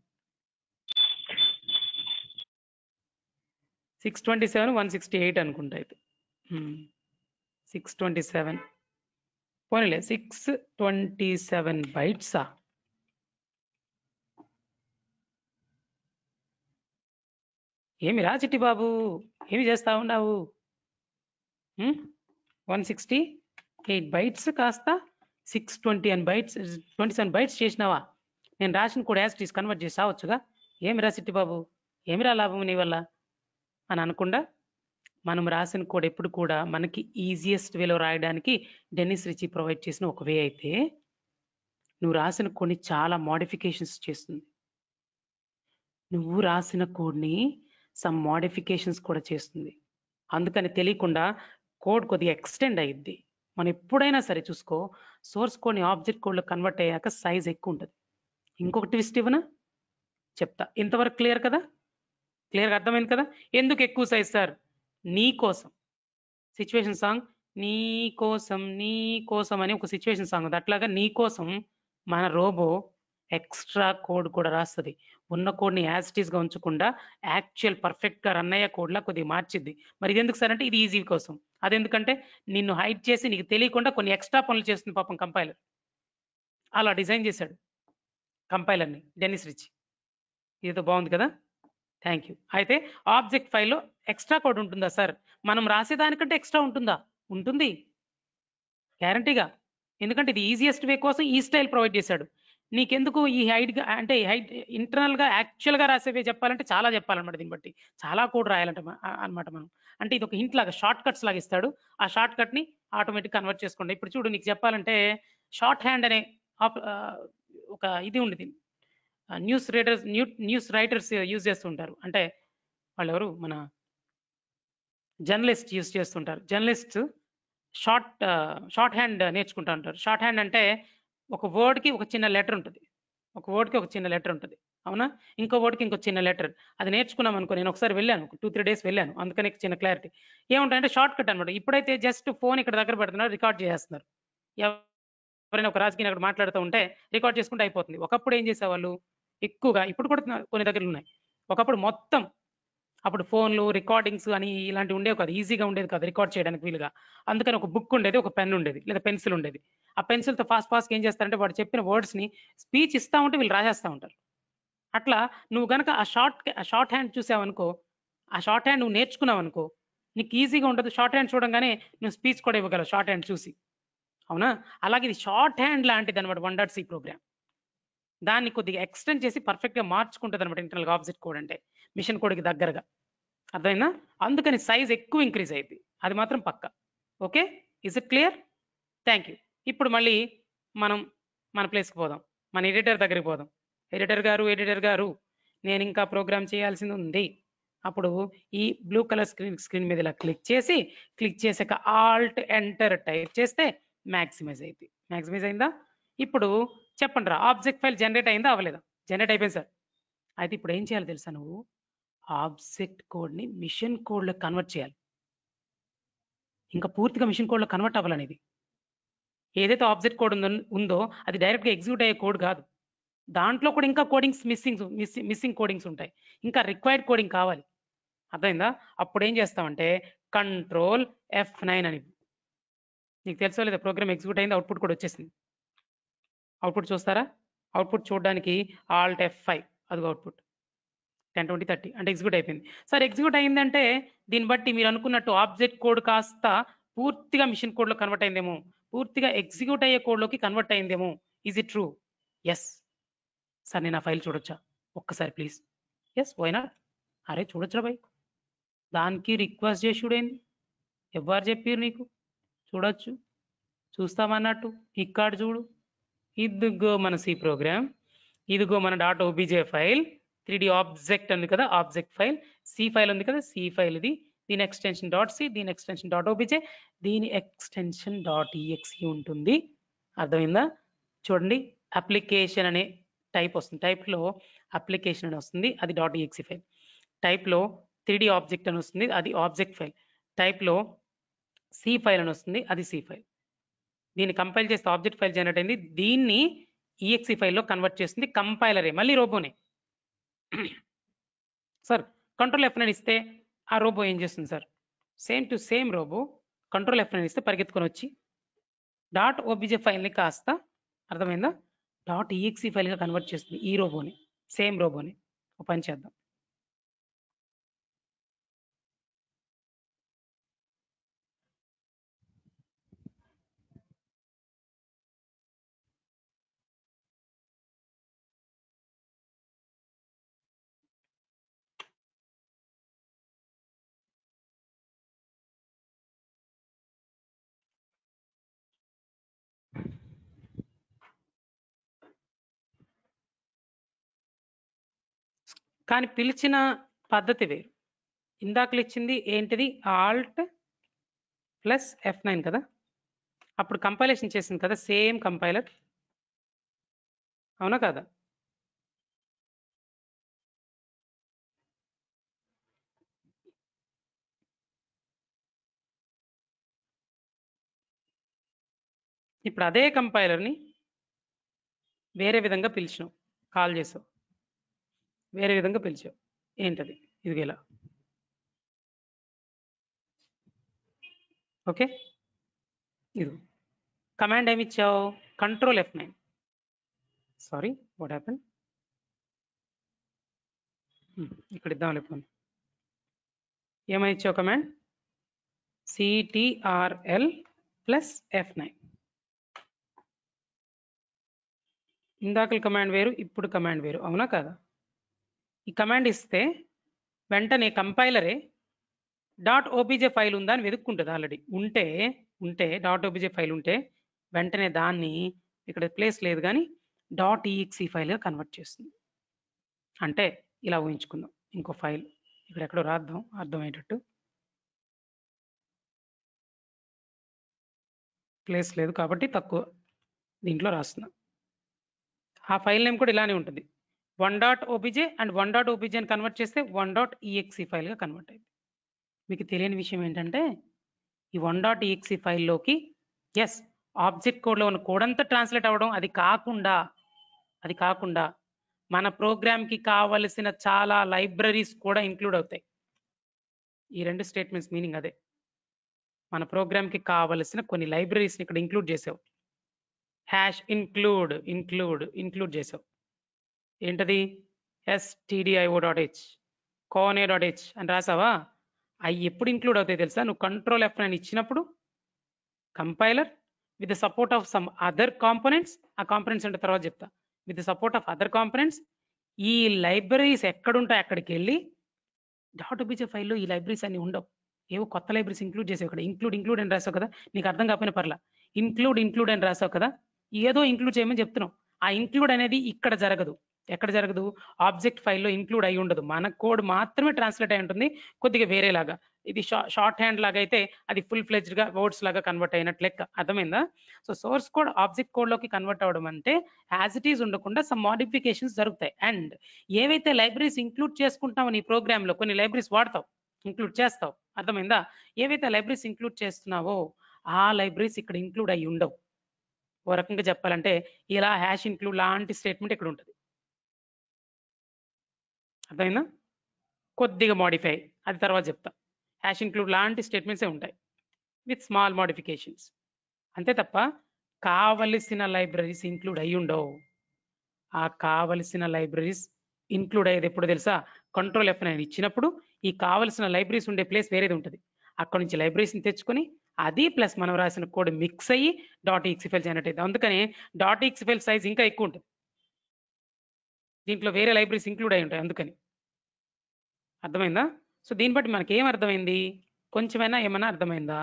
Six twenty seven one sixty eight అనుకుంటా అయితే, సిక్స్ ట్వంటీ సెవెన్ పోనీలే, సిక్స్ ట్వంటీ సెవెన్ బైట్సా. ఏమి రా చిట్టి బాబు, ఏమి చేస్తా ఉన్నావు. వన్ సిక్స్టీ ఎయిట్ బైట్స్ కాస్త six twenty and bytes twenty seven bytes చేసినావా. నేను రాసిన కూడా యాజ్ టీస్ కన్వర్ట్ చేసి రావచ్చుగా. ఏమి రా చిట్టి బాబు, ఏమిరా లాభం నీ వల్ల అని అనకుండా, మనం రాసిన కోడ్ ఎప్పుడు కూడా మనకి ఈజియెస్ట్ వేలో రాయడానికి డెనిస్ రిచీ ప్రొవైడ్ చేసిన ఒక వే అయితే, నువ్వు రాసిన కోడ్ని చాలా మోడిఫికేషన్స్ చేస్తుంది. నువ్వు రాసిన కోడ్ని సమ్ మోడిఫికేషన్స్ కూడా చేస్తుంది. అందుకని తెలియకుండా కోడ్ కొద్దిగా ఎక్స్టెండ్ అయ్యిద్ది. మనం ఎప్పుడైనా సరే చూసుకో, సోర్స్ కోడ్ని ఆబ్జెక్ట్ కోడ్లో కన్వర్ట్ అయ్యాక సైజ్ ఎక్కువ ఉంటుంది. ఇంకొక ట్విస్ట్ ఇవ్వనా, చెప్తా. ఇంతవరకు క్లియర్ కదా, క్లియర్గా అర్థమైంది కదా. ఎందుకు ఎక్కువ సైజ్ సార్, నీ కోసం. సిచ్యువేషన్ సాంగ్, నీ కోసం నీ కోసం అని ఒక సిచ్యువేషన్ సాంగ్ ఉంది. అట్లాగా నీ కోసం మన రోబో ఎక్స్ట్రా కోడ్ కూడా రాస్తుంది. ఉన్న కోడ్ని యాజ్ ఇట్ ఈస్గా ఉంచకుండా యాక్చువల్ పర్ఫెక్ట్గా రన్ అయ్యే కోడ్లా కొద్దిగా మార్చిద్ది. మరి ఇది ఎందుకు సార్ అంటే, ఇది ఈజీ కోసం. అదెందుకంటే నిన్ను హైడ్ చేసి నీకు తెలియకుండా కొన్ని ఎక్స్ట్రా పనులు చేస్తుంది పాపం కంపైలర్. అలా డిజైన్ చేశాడు కంపైలర్ని డెనిస్ రిచ్. ఇదితో బాగుంది కదా, థ్యాంక్ యూ. అయితే ఆబ్జెక్ట్ ఫైల్లో ఎక్స్ట్రా కోడ్ ఉంటుందా సార్, మనం రాసేదానికంటే ఎక్స్ట్రా ఉంటుందా, ఉంటుంది గ్యారంటీగా. ఎందుకంటే ఇది ఈజియెస్ట్ వే కోసం ఈ స్టైల్ ప్రొవైడ్ చేశాడు. నీకెందుకు ఈ హైట్ అంటే హైట్ ఇంటర్నల్‌గా యాక్చువల్‌గా రాసేవే చెప్పాలంటే చాలా చెప్పాలన్నమాట దీన్ని బట్టి. చాలా కోడ్ రాయాలంట మ ఆహ్, అన్నమాట మనం. అంటే ఇది ఒక హింట్ లాగా షార్ట్ కట్స్ లాగా ఇస్తాడు. ఆ షార్ట్ కట్‌ని ఆటోమేటిక్ కన్వర్ట్ చేసుకోండి. ఇప్పుడు చూడు నీకు చెప్పాలంటే షార్ట్ హ్యాండ్ అనే ఆప్ ఆహ్, ఒక ఇది ఉండిద్ది. Ah, news readers new news writers use చేస్తూ ఉంటారు. అంటే వాళ్ళెవరు మన జర్నలిస్ట్ యూజ్ చేస్తుంటారు. Journalist short ah, short hand నేర్చుకుంటా ఉంటారు. షార్ట్ హ్యాండ్ అంటే ఒక వర్డ్‌కి ఒక చిన్న లెటర్ ఉంటది. ఒక వర్డ్‌కి ఒక చిన్న లెటర్ ఉంటది. అవునా? ఇంకో వర్డ్‌కి ఇంకో చిన్న లెటర్. అది నేర్చుకున్నాం అనుకో నేను ఒకసారి వెళ్ళాను. రెండు, మూడు డేస్ వెళ్ళాను. అందుకని చిన్న క్లారిటీ. ఏముంటాయంటే షార్ట్ కట్ అన్నమాట. ఇప్పుడైతే జస్ట్ ఫోన్ ఇక్కడ దగ్గర పెడుతున్నారు. రికార్డ్ చేసేస్తున్నారు. ఎవరైనా ఒక రాజకీయ నాయకుడు మాట్లాడుతూ ఉంటే రికార్డ్ చేసుకుంటే అయిపోతుంది. ఒకప్పుడు ఏం చేసేవాళ్ళు ఎక్కువగా ఇప్పుడు కూడా కొన్ని దగ్గరలు ఉన్నాయి. ఒకప్పుడు మొత్తం అప్పుడు ఫోన్‌లు, రికార్డింగ్స్ అని ఇలాంటివి ఉండేవి కాదు. ఈజీగా ఉండేది కాదు రికార్డ్ చేయడానికి వీలుగా. అందుకని ఒక బుక్ ఉండేది, ఒక పెన్ ఉండేది, లేదా పెన్సిల్ ఉండేది. ఆ పెన్సిల్‌తో ఫాస్ట్ ఫాస్ట్‌గా ఏం చేస్తారంటే వాడు చెప్పిన వర్డ్స్‌ని స్పీచ్ ఇస్తా ఉంటే వీళ్ళు రాసేస్తా ఉంటారు. అట్లా నువ్వు గనక ఆ షార్ట్ ఆ షార్ట్ హ్యాండ్ చూసావనుకో, ఆ షార్ట్ హ్యాండ్ నువ్వు నేర్చుకున్నావనుకో, నీకు ఈజీగా ఉంటది. షార్ట్ హ్యాండ్ చూడంగానే నువ్వు స్పీచ్ కూడా ఇవ్వగలవు షార్ట్ హ్యాండ్ చూసి. అవునా? అలాగే ఇది షార్ట్ హ్యాండ్ లాంటిదన్నమాట వన్ డాట్ సి ప్రోగ్రామ్. దాన్ని కొద్దిగా ఎక్స్‌టెండ్ చేసి పర్ఫెక్ట్‌గా మార్చుకుంటదన్నమాట ఇంటర్నల్‌గా ఆబ్జెక్ట్ కోడ్ అంటే. మిషన్ కోడ్‌కి దగ్గరగా. అర్థమైందా? అందుకని సైజ్ ఎక్కువ ఇంక్రీజ్ అయ్యిద్ది. అది మాత్రం పక్కా. Okay. Is it clear? Thank you. ఇప్పుడు మళ్ళీ మనం మన ప్లేస్‌కి పోదాం. మన ఎడిటర్ దగ్గరికి పోదాం. ఎడిటర్ గారు, ఎడిటర్ గారు నేను ఇంకా ప్రోగ్రామ్ చేయాల్సింది ఉంది. అప్పుడు ఈ బ్లూ కలర్ స్క్రీన్ స్క్రీన్ మీద ఇలా క్లిక్ చేసి, క్లిక్ చేసాక ఆల్ట్ ఎంటర్ టైప్ చేస్తే మాక్సిమైజ్ అయ్యిద్ది. మాక్సిమైజ్ అయిందా? ఇప్పుడు చెప్పండిరా ఆబ్జెక్ట్ ఫైల్ జనరేట్ అయిందా? అవ్వలేదా? జనరేట్ అయిపోయింది సార్. అయితే ఇప్పుడు ఏం చేయాలో తెలుసా నువ్వు? ఆబ్జెక్ట్ కోడ్‌ని మిషన్ కోడ్‌లోకి కన్వర్ట్ చేయాలి. ఇంకా పూర్తిగా మిషన్ కోడ్‌లో కన్వర్ట్ అవ్వాలనిది. ఏదైతే ఆబ్జెక్ట్ కోడ్ ఉందో ఉందో అది డైరెక్ట్‌గా ఎగ్జిక్యూట్ అయ్యే కోడ్ కాదు. దాంట్లో కూడా ఇంకా codings missings missing missing codings ఉంటాయి. ఇంకా రిక్వైర్డ్ కోడింగ్ కావాలి. అర్థమైందా? అప్పుడు ఏం చేస్తామంటే కంట్రోల్ ఎఫ్ నైన్ అని. నీకు తెలుసో లేదో ప్రోగ్రామ్ ఎగ్జిక్యూట్ అయింది. అవుట్‌పుట్ కూడా వచ్చేసింది. అవుట్‌పుట్ చూస్తారా? అవుట్‌పుట్ చూడడానికి ఆల్ట్ ఎఫ్ ఫైవ్ అదిగో అవుట్‌పుట్. టెన్, ట్వంటీ, థర్టీ అంటే ఎగ్జిక్యూట్ అయిపోయింది. సార్ ఎగ్జిక్యూట్ అయిందంటే దీన్ని బట్టి మీరు అనుకున్నట్టు ఆబ్జెక్ట్ కోడ్ కాస్త పూర్తిగా మిషన్ కోడ్‌లో కన్వర్ట్ అయిందేమో. పూర్తిగా ఎగ్జిక్యూట్ అయ్యే కోడ్‌లోకి కన్వర్ట్ అయిందేమో. Is it true? Yes. Sir నేను ఆ ఫైల్ చూడొచ్చా? ఒక్కసారి ప్లీజ్. యెస్. Why not? అరే చూడొచ్చురా భయ్. దానికి రిక్వెస్ట్ చేసి చూడేంది? ఎవ్వరు చెప్పిర్రు నీకు? చూడొచ్చు. చూస్తామన్నట్టు ఇక్కడ చూడు. ఇదిగో మన సి ప్రోగ్రామ్. ఇదిగో మన dot OBJ file. Three D object ఉంది కదా ఆబ్జెక్ట్ ఫైల్. సి ఫైల్ ఉంది కదా సి ఫైల్ ఇది. దీని ఎక్స్టెన్షన్ డాట్ సి, దీని ఎక్స్టెన్షన్ డాట్ ఓబీజే, దీని ఎక్స్టెన్షన్ డాట్ ఈఎక్స్ఈ ఉంటుంది. అర్థమైందా? చూడండి అప్లికేషన్ అనే టైప్ వస్తుంది. టైప్‌లో అప్లికేషన్ అని వస్తుంది. అది డాట్ ఈఎక్స్ఈ ఫైల్. టైప్‌లో త్రీ డి ఆబ్జెక్ట్ అని వస్తుంది. అది ఆబ్జెక్ట్ ఫైల్. టైప్‌లో సి ఫైల్ అని వస్తుంది. అది సి ఫైల్. దీన్ని కంపైల్ చేస్తే ఆబ్జెక్ట్ ఫైల్ జనరేట్ అయింది. దీన్ని ఈఎక్స్ఈ ఫైల్‌లో కన్వర్ట్ చేస్తుంది కంపైలరే మళ్ళీ రోబోనే. సార్ కంట్రోల్ ఎఫ్ నైన్ ఇస్తే ఆ రోబో ఏం చేస్తుంది sir? Same to same robot control F nine ఇస్తే పరిగెత్తుకొని వచ్చి డాట్ ఓబీజే ఫైల్‌ని కాస్త అర్థమైందా? డాట్ ఈఎక్స్ఈ ఫైల్‌గా కన్వర్ట్ చేస్తుంది ఈ రోబోని. సేమ్ రోబోని. ఒక పని చేద్దాం. కానీ పిలిచిన పద్ధతి వేరు. ఇందాకలు ఇచ్చింది ఏంటిది? ఆల్ట్ ప్లస్ ఎఫ్ నైన్ కదా! అప్పుడు కంపైలేషన్ చేసింది కదా సేమ్ కంపైలర్. అవునా కాదా? ఇప్పుడు అదే కంపైలర్‌ని వేరే విధంగా పిలిచినావు. కాల్ చేసావు. వేరే విధంగా పిలిచావు. ఏంటది? ఇదిగో ఇలా. ఓకే. ఇదిగో. కమాండ్ ఏమి ఇచ్చావు? Control F nine. Sorry what happen? ఇక్కడ ఇద్దాంలే పోనీ. ఏమని ఇచ్చావు command? CTRL plus F nine. ఇందాకల కమాండ్ వేరు, ఇప్పుడు కమాండ్ వేరు, అవునా కదా? ఈ కమాండ్ ఇస్తే వెంటనే కంపైలరే డాట్ ఓబీజే ఫైల్ ఉందా అని వెతుక్కుంటుంది. ఆల్రెడీ ఉంటే ఉంటే డాట్ ఓబీజే ఫైల్ ఉంటే వెంటనే దాన్ని, ఇక్కడ ప్లేస్ లేదు కానీ డాట్ ఈఎక్సీ ఫైల్గా కన్వర్ట్ చేస్తుంది. అంటే ఇలా ఊహించుకుందాం, ఇంకో ఫైల్ ఇక్కడ ఎక్కడో రాద్దాం అర్థమయ్యేటట్టు. ప్లేస్ లేదు కాబట్టి తక్కువ దీంట్లో రాస్తున్నాం. ఆ ఫైల్ నేమ్ కూడా ఇలానే ఉంటుంది. One dot OBJ and one dot OBJ అని కన్వర్ట్ చేస్తే వన్ డాట్ ఈఎక్సీ ఫైల్గా కన్వర్ట్ అయింది. మీకు తెలియని విషయం ఏంటంటే ఈ వన్ డాట్ ఈఎక్సీ ఫైల్లోకి ఎస్ ఆబ్జెక్ట్ కోడ్లో ఉన్న కోడ్ అంతా ట్రాన్స్లేట్ అవ్వడం, అది కాకుండా అది కాకుండా మన ప్రోగ్రామ్కి కావలసిన చాలా లైబ్రరీస్ కూడా ఇంక్లూడ్ అవుతాయి. ఈ రెండు స్టేట్మెంట్స్ మీనింగ్ అదే. మన ప్రోగ్రామ్కి కావలసిన కొన్ని లైబ్రరీస్ని ఇక్కడ ఇంక్లూడ్ చేసావు. హ్యాష్ ఇన్క్లూడ్ ఇన్క్లూడ్ ఇంక్లూడ్ చేసావు. ఏంటది? ఎస్టీడిఐఓ డాట్ హెచ్ కోనే డాట్ హెచ్ అని రాసావా? అవి ఎప్పుడు ఇంక్లూడ్ అవుతాయి తెలుసా? నువ్వు కంట్రోల్ ఎఫ్ నైన్ ఇచ్చినప్పుడు compiler with the support of some other components, ఆ కాంపోనెంట్స్ అంటే తర్వాత చెప్తా, with the support of other components ఈ లైబ్రరీస్ ఎక్కడుంటాయి అక్కడికి వెళ్ళి డాట్ ఓబీజే ఫైల్లో ఈ లైబ్రరీస్ అన్ని ఉండవు. ఏవో కొత్త లైబ్రరీస్ ఇంక్లూడ్ చేసావు ఇక్కడ. ఇంక్లూడ్ ఇంక్లూడ్ అని రాసావు కదా, నీకు అర్థం కాకపోయినా పర్లా. ఇంక్లూడ్ ఇంక్లూడ్ అని రాసావు కదా, ఏదో ఇంక్లూడ్ చేయమని చెప్తున్నావు. ఆ ఇంక్లూడ్ అనేది ఇక్కడ జరగదు. ఎక్కడ జరగదు? ఆబ్జెక్ట్ ఫైల్లో ఇంక్లూడ్ అయి ఉండదు. మన కోడ్ మాత్రమే ట్రాన్స్లేట్ అయి ఉంటుంది, కొద్దిగా వేరేలాగా. ఇది షార్ట్ హ్యాండ్ లాగా అయితే అది ఫుల్ ఫ్లెజ్డ్ గా వర్డ్స్ లాగా కన్వర్ట్ అయినట్లు లెక్క. అర్థమైందా? So source code object code లోకి కన్వర్ట్ అవ్వడం అంటే యాజ్ ఇట్ ఈజ్ ఉండకుండా సమ్ మోడిఫికేషన్స్ జరుగుతాయి. అండ్ ఏవైతే లైబ్రరీస్ ఇంక్లూడ్ చేసుకుంటామో నీ ప్రోగ్రామ్ లో కొన్ని లైబ్రరీస్ వాడతావు, ఇంక్లూడ్ చేస్తావు. అర్థమైందా? ఏవైతే లైబ్రరీస్ ఇంక్లూడ్ చేస్తున్నావో ఆ లైబ్రరీస్ ఇక్కడ ఇంక్లూడ్ అయ్యి ఉండవు. ఓ రకంగా చెప్పాలంటే ఇలా హ్యాష్ ఇంక్లూడ్ లాంటి స్టేట్మెంట్ ఇక్కడ ఉంటుంది. అర్థమైందా? కొద్దిగా మోడిఫై, అది తర్వాత చెప్తా. హ్యాష్ ఇంక్లూడ్ లాంటి స్టేట్మెంట్సే ఉంటాయి విత్ స్మాల్ మోడిఫికేషన్స్. అంతే తప్ప కావలసిన లైబ్రరీస్ ఇంక్లూడ్ అయ్యి ఉండవు. ఆ కావలసిన లైబ్రరీస్ ఇంక్లూడ్ అయ్యేది ఎప్పుడు తెలుసా? కంట్రోల్ ఎఫ్ నైన్ ఇచ్చినప్పుడు ఈ కావలసిన లైబ్రరీస్ ఉండే ప్లేస్ వేరేది ఉంటుంది. అక్కడ నుంచి లైబ్రరీస్ని తెచ్చుకొని అది ప్లస్ మనం రాసిన కోడ్ మిక్స్ అయ్యి డాట్ ఈక్సీ ఫైల్ జనరేట్ అవుతుంది. అందుకని డాట్ ఈక్సీ ఫైల్ సైజ్ ఇంకా ఎక్కువ ఉంటుంది. దీంట్లో వేరే లైబ్రరీస్ ఇంక్లూడ్ అయి ఉంటాయి. అందుకని అర్థమైందా? సో దీన్ని బట్టి మనకి ఏం అర్థమైంది? కొంచెమైనా ఏమైనా అర్థమైందా?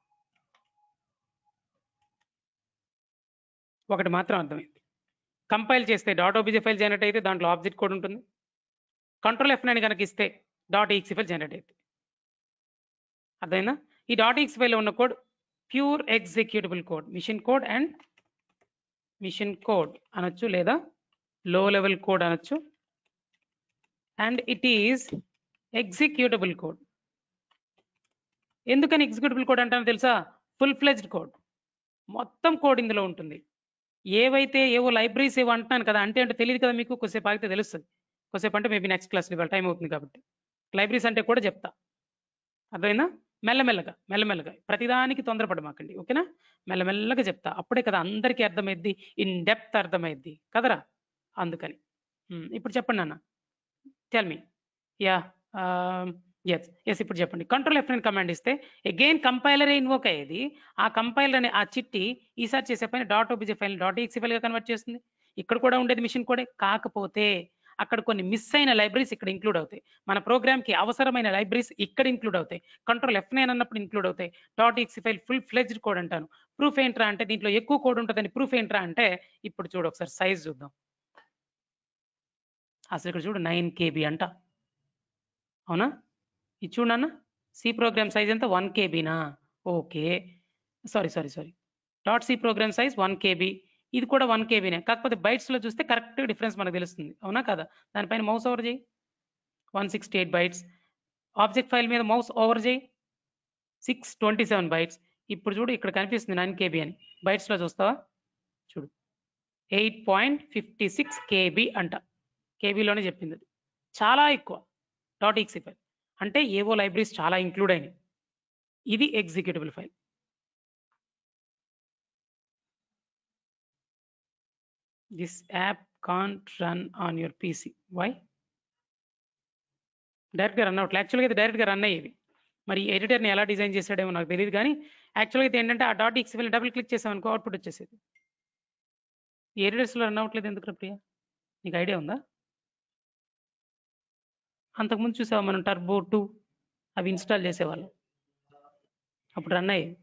ఒకటి మాత్రం అర్థమైంది. కంపైల్ చేస్తే డాట్ ఓబీజే ఫైల్ జనరేట్ అయితే దాంట్లో ఆబ్జెక్ట్ కోడ్ ఉంటుంది. కంట్రోల్ ఎఫ్ నైన్ కనుక ఇస్తే డాట్ ఈక్సీ ఫైల్ జనరేట్ అవుతుంది. అర్థమైందా? ఈ డాట్ ఈక్సీ ఫైల్లో ఉన్న code pure executable code, machine code and machine code అనొచ్చు, లేదా లో లెవెల్ కోడ్ అనొచ్చు. And it is executable code. ఎందుకని ఎగ్జిక్యూటబుల్ కోడ్ అంటానో తెలుసా? ఫుల్ ఫ్లెజ్డ్ కోడ్, మొత్తం కోడ్ ఇందులో ఉంటుంది. ఏవైతే ఏవో లైబ్రరీస్ ఏవో అంటున్నాను కదా, అంటే అంటే తెలియదు కదా మీకు, కొద్దిసేపు ఆగితే తెలుస్తుంది. కొద్దిసేపు అంటే మేబీ నెక్స్ట్ క్లాస్లో ఇవాళ టైం అవుతుంది కాబట్టి లైబ్రరీస్ అంటే కూడా చెప్తా. అర్థమైందా? మెల్లమెల్లగా మెల్లమెల్లగా, ప్రతిదానికి తొందరపడమాకండి, ఓకేనా? మెల్లమెల్లగా చెప్తా, అప్పుడే కదా అందరికీ అర్థమైద్ది, ఇన్ డెప్త్ అర్థమైద్ది కదరా. అందుకని ఇప్పుడు చెప్పండి నాన్న, tell me. Yeah yes yes ఇప్పుడు చెప్పండి. కంట్రోల్ ఎఫ్ నైన్ కమాండ్ ఇస్తే అగైన్ కంపైలరే ఇన్వోక్ అయ్యేది. ఆ కంపైలర్ అనే ఆ చిట్టి ఈసారి చేసే పైన dot OBJ file dot EXE ఫైల్గా కన్వర్ట్ చేస్తుంది. ఇక్కడ కూడా ఉండేది మిషన్ కోడే, కాకపోతే అక్కడ కొన్ని మిస్ అయిన లైబ్రరీస్ ఇక్కడ ఇంక్లూడ్ అవుతాయి. మన ప్రోగ్రామ్కి అవసరమైన లైబ్రరీస్ ఇక్కడ ఇంక్లూడ్ అవుతాయి. కంట్రోల్ ఎఫ్ నైన్ అన్నప్పుడు ఇంక్లూడ్ అవుతాయి. Dot EXE file full fledged code అంటాను. ప్రూఫ్ ఏంట్రా అంటే దీంట్లో ఎక్కువ కోడ్ ఉంటుందని ప్రూఫ్ ఏంట్రా అంటే ఇప్పుడు చూడు ఒకసారి సైజ్ చూద్దాం. అసలు ఇక్కడ చూడు నైన్ కేబీ అంట, అవునా? ఇది చూడన్నా, సి ప్రోగ్రామ్ సైజ్ ఎంత? వన్ కేబీనా? Okay, sorry sorry sorry dot C program size one KB, ఇది కూడా వన్ కేబీనే. కాకపోతే బైట్స్లో చూస్తే కరెక్ట్ డిఫరెన్స్ మనకు తెలుస్తుంది, అవునా కదా? దానిపైన మౌస్ ఓవర్ చేయి, one sixty eight bytes. Object file మీద మౌస్ ఓవర్ చేయి, సిక్స్ ట్వంటీ సెవెన్ బైట్స్. ఇప్పుడు చూడు ఇక్కడ కనిపిస్తుంది నైన్ కేబీ అని, బైట్స్లో చూస్తావా? చూడు eight point fifty six KB అంట, కేబీలోనే చెప్పింది. అది చాలా ఎక్కువ డాట్ ఈక్సీ ఫైల్ అంటే ఏవో లైబ్రరీస్ చాలా ఇంక్లూడ్ అయినాయి. ఇది executable file. This app can't run on your PC. Why? డైరెక్ట్గా రన్ అవుట్. యాక్చువల్గా ఇది డైరెక్ట్గా రన్ అయ్యేవి, మరి ఎడిటర్ని ఎలా డిజైన్ చేశాడేమో నాకు తెలియదు, కానీ యాక్చువల్గా అయితే ఏంటంటే ఆ డాట్ ఎక్స్ఎంఎల్ డబుల్ క్లిక్ చేసామనుకో అవుట్పుట్ వచ్చేసేది. ఎడిటర్స్లో రన్ అవ్వట్లేదు ఎందుకు ప్రియా, నీకు ఐడియా ఉందా? అంతకుముందు చూసావా మనం టర్బో టూ అవి ఇన్స్టాల్ చేసేవాళ్ళం, అప్పుడు రన్ అయ్యేవి.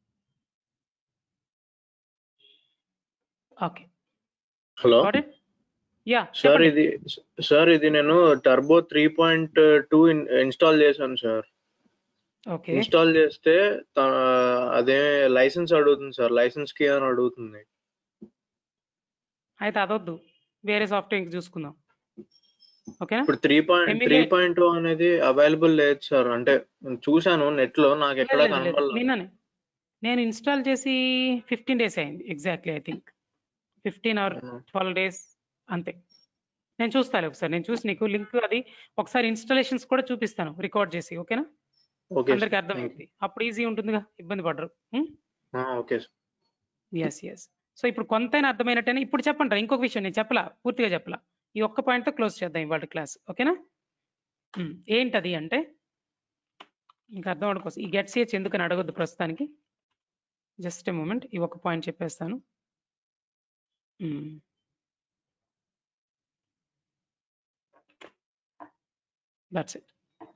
ఓకే హలో యా సార్, ఇది సార్ ఇది నేను Turbo three point two install చేశాను సార్. ఓకే ఇన్స్టాల్ చేస్తే త- అదే లైసెన్స్ అడుగుతుంది సార్, లైసెన్స్ కి అని అడుగుతుంది. అయితే అదొద్దు, వేరే సాఫ్ట్వేర్ చూసుకుందాం. ఓకేనా? ఇప్పుడు three point three point two అనేది అవైలబుల్ లేదు సార్. అంటే నేను చూశాను నెట్ లో, నాకు ఎక్కడ లేదు, లేదు, లేదు. కనపడలేదు. నిన్ననే నేను ఇన్స్టాల్ చేసి ఫిఫ్టీన్ డేస్ అయింది exactly, I think fifteen or twelve days అంతే. నేను చూస్తాను ఒకసారి, నేను చూసి నీకు లింక్ అది ఒకసారి ఇన్స్టాలేషన్స్ కూడా చూపిస్తాను రికార్డ్ చేసి. ఓకేనా? ఓకే అందరికి అర్థమైంది, అప్పుడు ఈజీ ఉంటుందిగా, ఇబ్బంది పడరు. Okay sir. Yes yes so ఇప్పుడు కొంతైనా అర్థమైనట్టేనా? ఇప్పుడు చెప్పండి రా, ఇంకొక విషయం నేను చెప్పలా, పూర్తిగా చెప్పలా, ఈ ఒక్క పాయింట్తో క్లోజ్ చేద్దాం ఇవాళ క్లాస్. ఓకేనా? ఉమ్, ఏంటది అంటే ఇంకా అర్థం అవడం కోసం ఈ గెట్ సిహెచ్ ఎందుకని అడగొద్దు ప్రస్తుతానికి, జస్ట్ ఏ మూమెంట్, ఈ ఒక్క పాయింట్ చెప్పేస్తాను. That's it.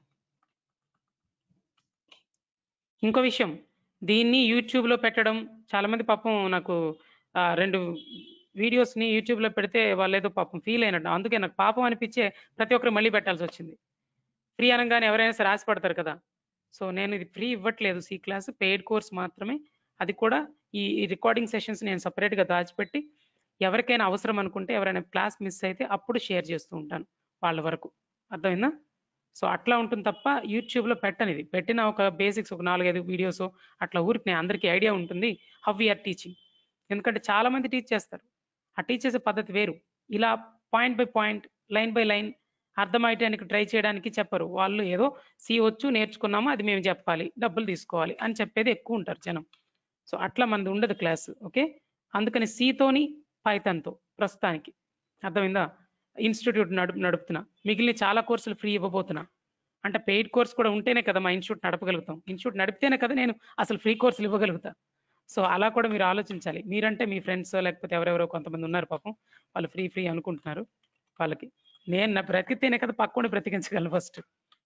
ఇంకో విషయం, దీన్ని యూట్యూబ్లో పెట్టడం, చాలామంది పాపం నాకు ఆ, రెండు వీడియోస్ని యూట్యూబ్లో పెడితే వాళ్ళు ఏదో పాపం ఫీల్ అయినట్టు, అందుకే నాకు పాపం అనిపించే ప్రతి ఒక్కరు మళ్ళీ పెట్టాల్సి వచ్చింది. ఫ్రీ అనగానే ఎవరైనా సరే ఆశపడతారు కదా. సో నేను ఇది ఫ్రీ ఇవ్వట్లేదు, సి క్లాస్ పెయిడ్ కోర్స్ మాత్రమే. అది కూడా ఈ రికార్డింగ్ సెషన్స్ నేను సపరేట్గా దాచిపెట్టి ఎవరికైనా అవసరం అనుకుంటే, ఎవరైనా క్లాస్ మిస్ అయితే అప్పుడు షేర్ చేస్తూ ఉంటాను వాళ్ళ వరకు. అర్థమైందా? సో అట్లా ఉంటుంది తప్ప యూట్యూబ్లో పెట్టను. ఇది పెట్టిన ఒక బేసిక్స్ ఒక నాలుగైదు వీడియోస్ అట్లా ఊరికి అందరికీ ఐడియా ఉంటుంది హౌ వీఆర్ టీచింగ్. ఎందుకంటే చాలా మంది టీచ్ చేస్తారు, ఆ టీచ్ చేసే పద్ధతి వేరు. ఇలా point by point, line by line అర్థమయ్యడానికి ట్రై చేయడానికి చెప్పరు. వాళ్ళు ఏదో సి వచ్చు, నేర్చుకున్నాము, అది మేము చెప్పాలి, డబ్బులు తీసుకోవాలి అని చెప్పేది ఎక్కువ ఉంటారు జనం. సో అట్లా మనది ఉండదు క్లాస్. ఓకే? అందుకని సితోని పైథాన్తో ప్రస్తుతానికి అర్థమైందా? ఇన్స్టిట్యూట్ నడుపు నడుపుతున్నా మిగిలిన చాలా కోర్సులు ఫ్రీ ఇవ్వబోతున్నా. అంటే పెయిడ్ కోర్స్ కూడా ఉంటేనే కదా మా ఇన్స్టిట్యూట్ నడపగలుగుతాం, ఇన్స్టిట్యూట్ నడిపితేనే కదా నేను అసలు ఫ్రీ కోర్సులు ఇవ్వగలుగుతా. సో అలా కూడా మీరు ఆలోచించాలి. మీరంటే మీ ఫ్రెండ్స్ లేకపోతే ఎవరెవరో కొంతమంది ఉన్నారు పాపం, వాళ్ళు ఫ్రీ ఫ్రీ అనుకుంటున్నారు. వాళ్ళకి నేను నా బ్రతికితేనే కదా పక్కన బ్రతికించగలను. ఫస్ట్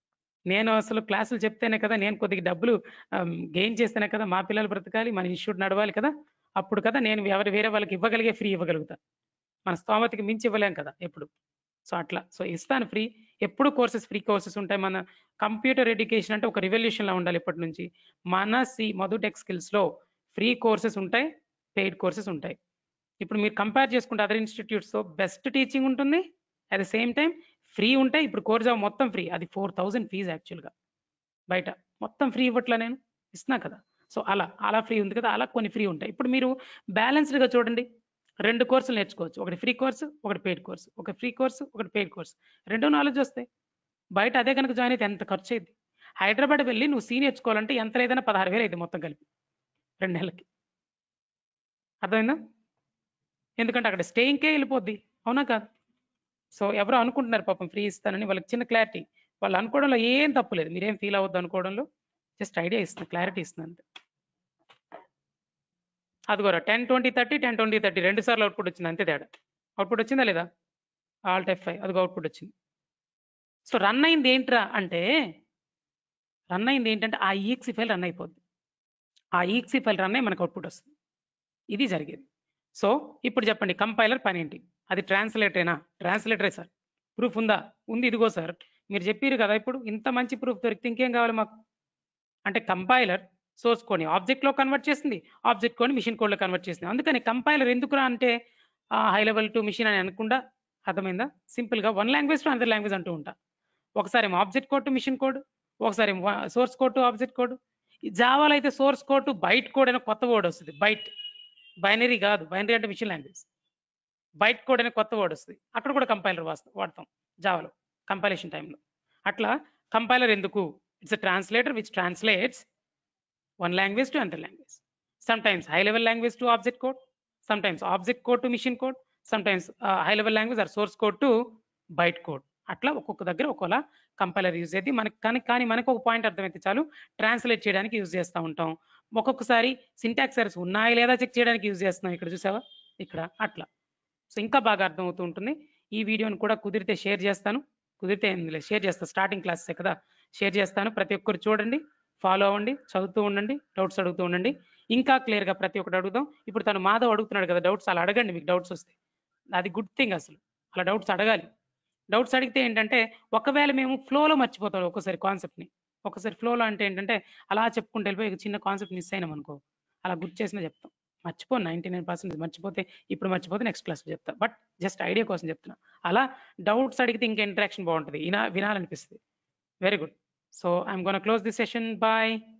నేను అసలు క్లాసులు చెప్తేనే కదా, నేను కొద్దిగా డబ్బులు గెయిన్ చేస్తేనే కదా మా పిల్లలు బ్రతకాలి, మన ఇన్స్టిట్యూట్ నడవాలి కదా. అప్పుడు కదా నేను ఎవరు వేరే వాళ్ళకి ఇవ్వగలిగే ఫ్రీ ఇవ్వగలుగుతా. మన స్తోమతకి మించి ఇవ్వలేం కదా ఎప్పుడు. సో అట్లా సో ఇస్తాను ఫ్రీ, ఎప్పుడు కోర్సెస్ ఫ్రీ కోర్సెస్ ఉంటాయి. మన కంప్యూటర్ ఎడ్యుకేషన్ అంటే ఒక రివల్యూషన్ లా ఉండాలి ఇప్పటి నుంచి. మన సి మధు టెక్ స్కిల్స్ లో ఫ్రీ కోర్సెస్ ఉంటాయి, పెయిడ్ కోర్సెస్ ఉంటాయి. ఇప్పుడు మీరు కంపేర్ చేసుకుంటే అదర్ ఇన్స్టిట్యూట్స్ తో బెస్ట్ టీచింగ్ ఉంటుంది, at the same time free ఉంటాయి. ఇప్పుడు కోర్స్ మొత్తం ఫ్రీ, అది ఫోర్ థౌజండ్ ఫీజు యాక్చువల్గా. బయట మొత్తం ఫ్రీ ఇవ్వట్లా, నేను ఇస్తున్నా కదా. సో అలా అలా ఫ్రీ ఉంది కదా, అలా కొన్ని ఫ్రీ ఉంటాయి. ఇప్పుడు మీరు బ్యాలెన్స్డ్గా చూడండి, రెండు కోర్సులు నేర్చుకోవచ్చు, ఒకటి ఫ్రీ కోర్సు, ఒకటి పెయిడ్ కోర్సు, ఒక ఫ్రీ కోర్సు, ఒకటి పెయిడ్ కోర్సు, రెండు నాలెడ్జ్ వస్తాయి. బయట అదే కనుక జాయిన్ అయితే ఎంత ఖర్చు అయింది? హైదరాబాద్ వెళ్ళి నువ్వు సీ నేర్చుకోవాలంటే ఎంత లేదన్నా పదహారు వేలు అయింది మొత్తం కలిపి రెండు నెలలకి. అర్థమైందా? ఎందుకంటే అక్కడ స్టేయింగ్కే వెళ్ళిపోద్ది, అవునా కాదు? సో ఎవరో అనుకుంటున్నారు పాపం ఫ్రీ ఇస్తానని, వాళ్ళకి చిన్న క్లారిటీ, వాళ్ళు అనుకోవడంలో ఏం తప్పులేదు, మీరేం ఫీల్ అవ్వద్దు అనుకోవడంలో, జస్ట్ ఐడియా ఇస్తున్నా, క్లారిటీ ఇస్తున్నా అంతే. అదిగోరా ten twenty thirty ten twenty thirty రెండు సార్లు అవుట్పుట్ వచ్చింది, అంతే తేడా. అవుట్పుట్ వచ్చిందా లేదా? ఆల్ట్ ఎఫ్ ఫైవ్, అదిగో అవుట్పుట్ వచ్చింది. సో రన్ అయింది ఏంట్రా అంటే, రన్ అయింది ఏంటంటే ఆ ఈఎక్సీ ఫైల్ రన్ అయిపోద్ది, ఆ ఈఎక్సీ ఫైల్ రన్ అయ్యి మనకు అవుట్పుట్ వస్తుంది. ఇది జరిగేది. సో ఇప్పుడు చెప్పండి, కంపైలర్ పని ఏంటి? అది ట్రాన్స్లేటరేనా? ట్రాన్స్లేటరే సార్. ప్రూఫ్ ఉందా? ఉంది, ఇదిగో సార్. మీరు చెప్పారు కదా, ఇప్పుడు ఇంత మంచి ప్రూఫ్ దొరికితే ఇంకేం కావాలి మాకు? అంటే కంపైలర్ సోర్స్ కోడ్ని ఆబ్జెక్ట్లో కన్వర్ట్ చేసింది, ఆబ్జెక్ట్ కోడ్ని మిషన్ కోడ్లో కన్వర్ట్ చేసింది. అందుకని కంపైలర్ ఎందుకురా అంటే హై లెవెల్ టు మిషన్ అని అనకుండా, అర్థమైందా? సింపుల్గా one language to other language అంటూ ఉంటా. ఒకసారి ఏమో object code to machine code, ఒకసారి source code to object code. జావాలో అయితే source code to byte code అనే కొత్త వర్డ్ వస్తుంది. బైట్, బైనరీ కాదు, బైనరీ అంటే మిషన్ లాంగ్వేజ్. బైట్ కోడ్ అనే కొత్త వర్డ్ వస్తుంది, అక్కడ కూడా కంపైలర్ వాడతాం జావాలో కంపైలేషన్ టైంలో. అట్లా కంపైలర్ ఎందుకు? It's a translator which translates one language to another language. Sometimes high level language to object code, sometimes object code to machine code, sometimes uh, high level language or source code to byte code. అట్లా ఒక్కొక్క దగ్గర ఒక్కోలా compiler use అయితే మనకి కానీ కానీ మనకు ఒక point అర్థమైతే చాలు ట్రాన్స్లేట్ చేయడానికి యూజ్ చేస్తూ ఉంటాం. ఒక్కొక్కసారి సింటాక్స్ ఎర్రర్స్ ఉన్నాయా లేదా చెక్ చేయడానికి యూజ్ చేస్తున్నాం. ఇక్కడ చూసావా ఇక్కడ అట్లా. సో ఇంకా బాగా అర్థమవుతూ ఉంటుంది. ఈ వీడియోని కూడా కుదిరితే షేర్ చేస్తాను. కుదిరితే ఏందిలే షేర్ చేస్తాను, స్టార్టింగ్ క్లాసెస్ కదా షేర్ చేస్తాను. ప్రతి ఒక్కరు చూడండి, ఫాలో అవ్వండి, చదువుతూ ఉండండి, డౌట్స్ అడుగుతూ ఉండండి. ఇంకా క్లియర్గా ప్రతి ఒక్కటి అడుగుదాం. ఇప్పుడు తను మాధవ్ అడుగుతున్నాడు కదా డౌట్స్, అలా అడగండి. మీకు డౌట్స్ వస్తాయి, అది గుడ్ థింగ్. అసలు అలా డౌట్స్ అడగాలి. డౌట్స్ అడిగితే ఏంటంటే ఒకవేళ మేము ఫ్లోలో మర్చిపోతాం ఒక్కోసారి కాన్సెప్ట్ని. ఒకసారి ఫ్లోలో అంటే ఏంటంటే అలా చెప్పుకుంటూ వెళ్ళిపోయి చిన్న కాన్సెప్ట్ మిస్ అయినాం అనుకో, అలా గుర్తు చేసినా చెప్తాం. మర్చిపోను, నైంటీ నైన్ పర్సెంట్ మర్చిపోతే ఇప్పుడు మర్చిపోతే నెక్స్ట్ క్లాస్లో చెప్తా. బట్ జస్ట్ ఐడియా కోసం చెప్తున్నా. అలా డౌట్స్ అడిగితే ఇంకా ఇంటరాక్షన్ బాగుంటుంది, వినా వినాలనిపిస్తుంది. Very good. So I'm gonna close this session. Bye.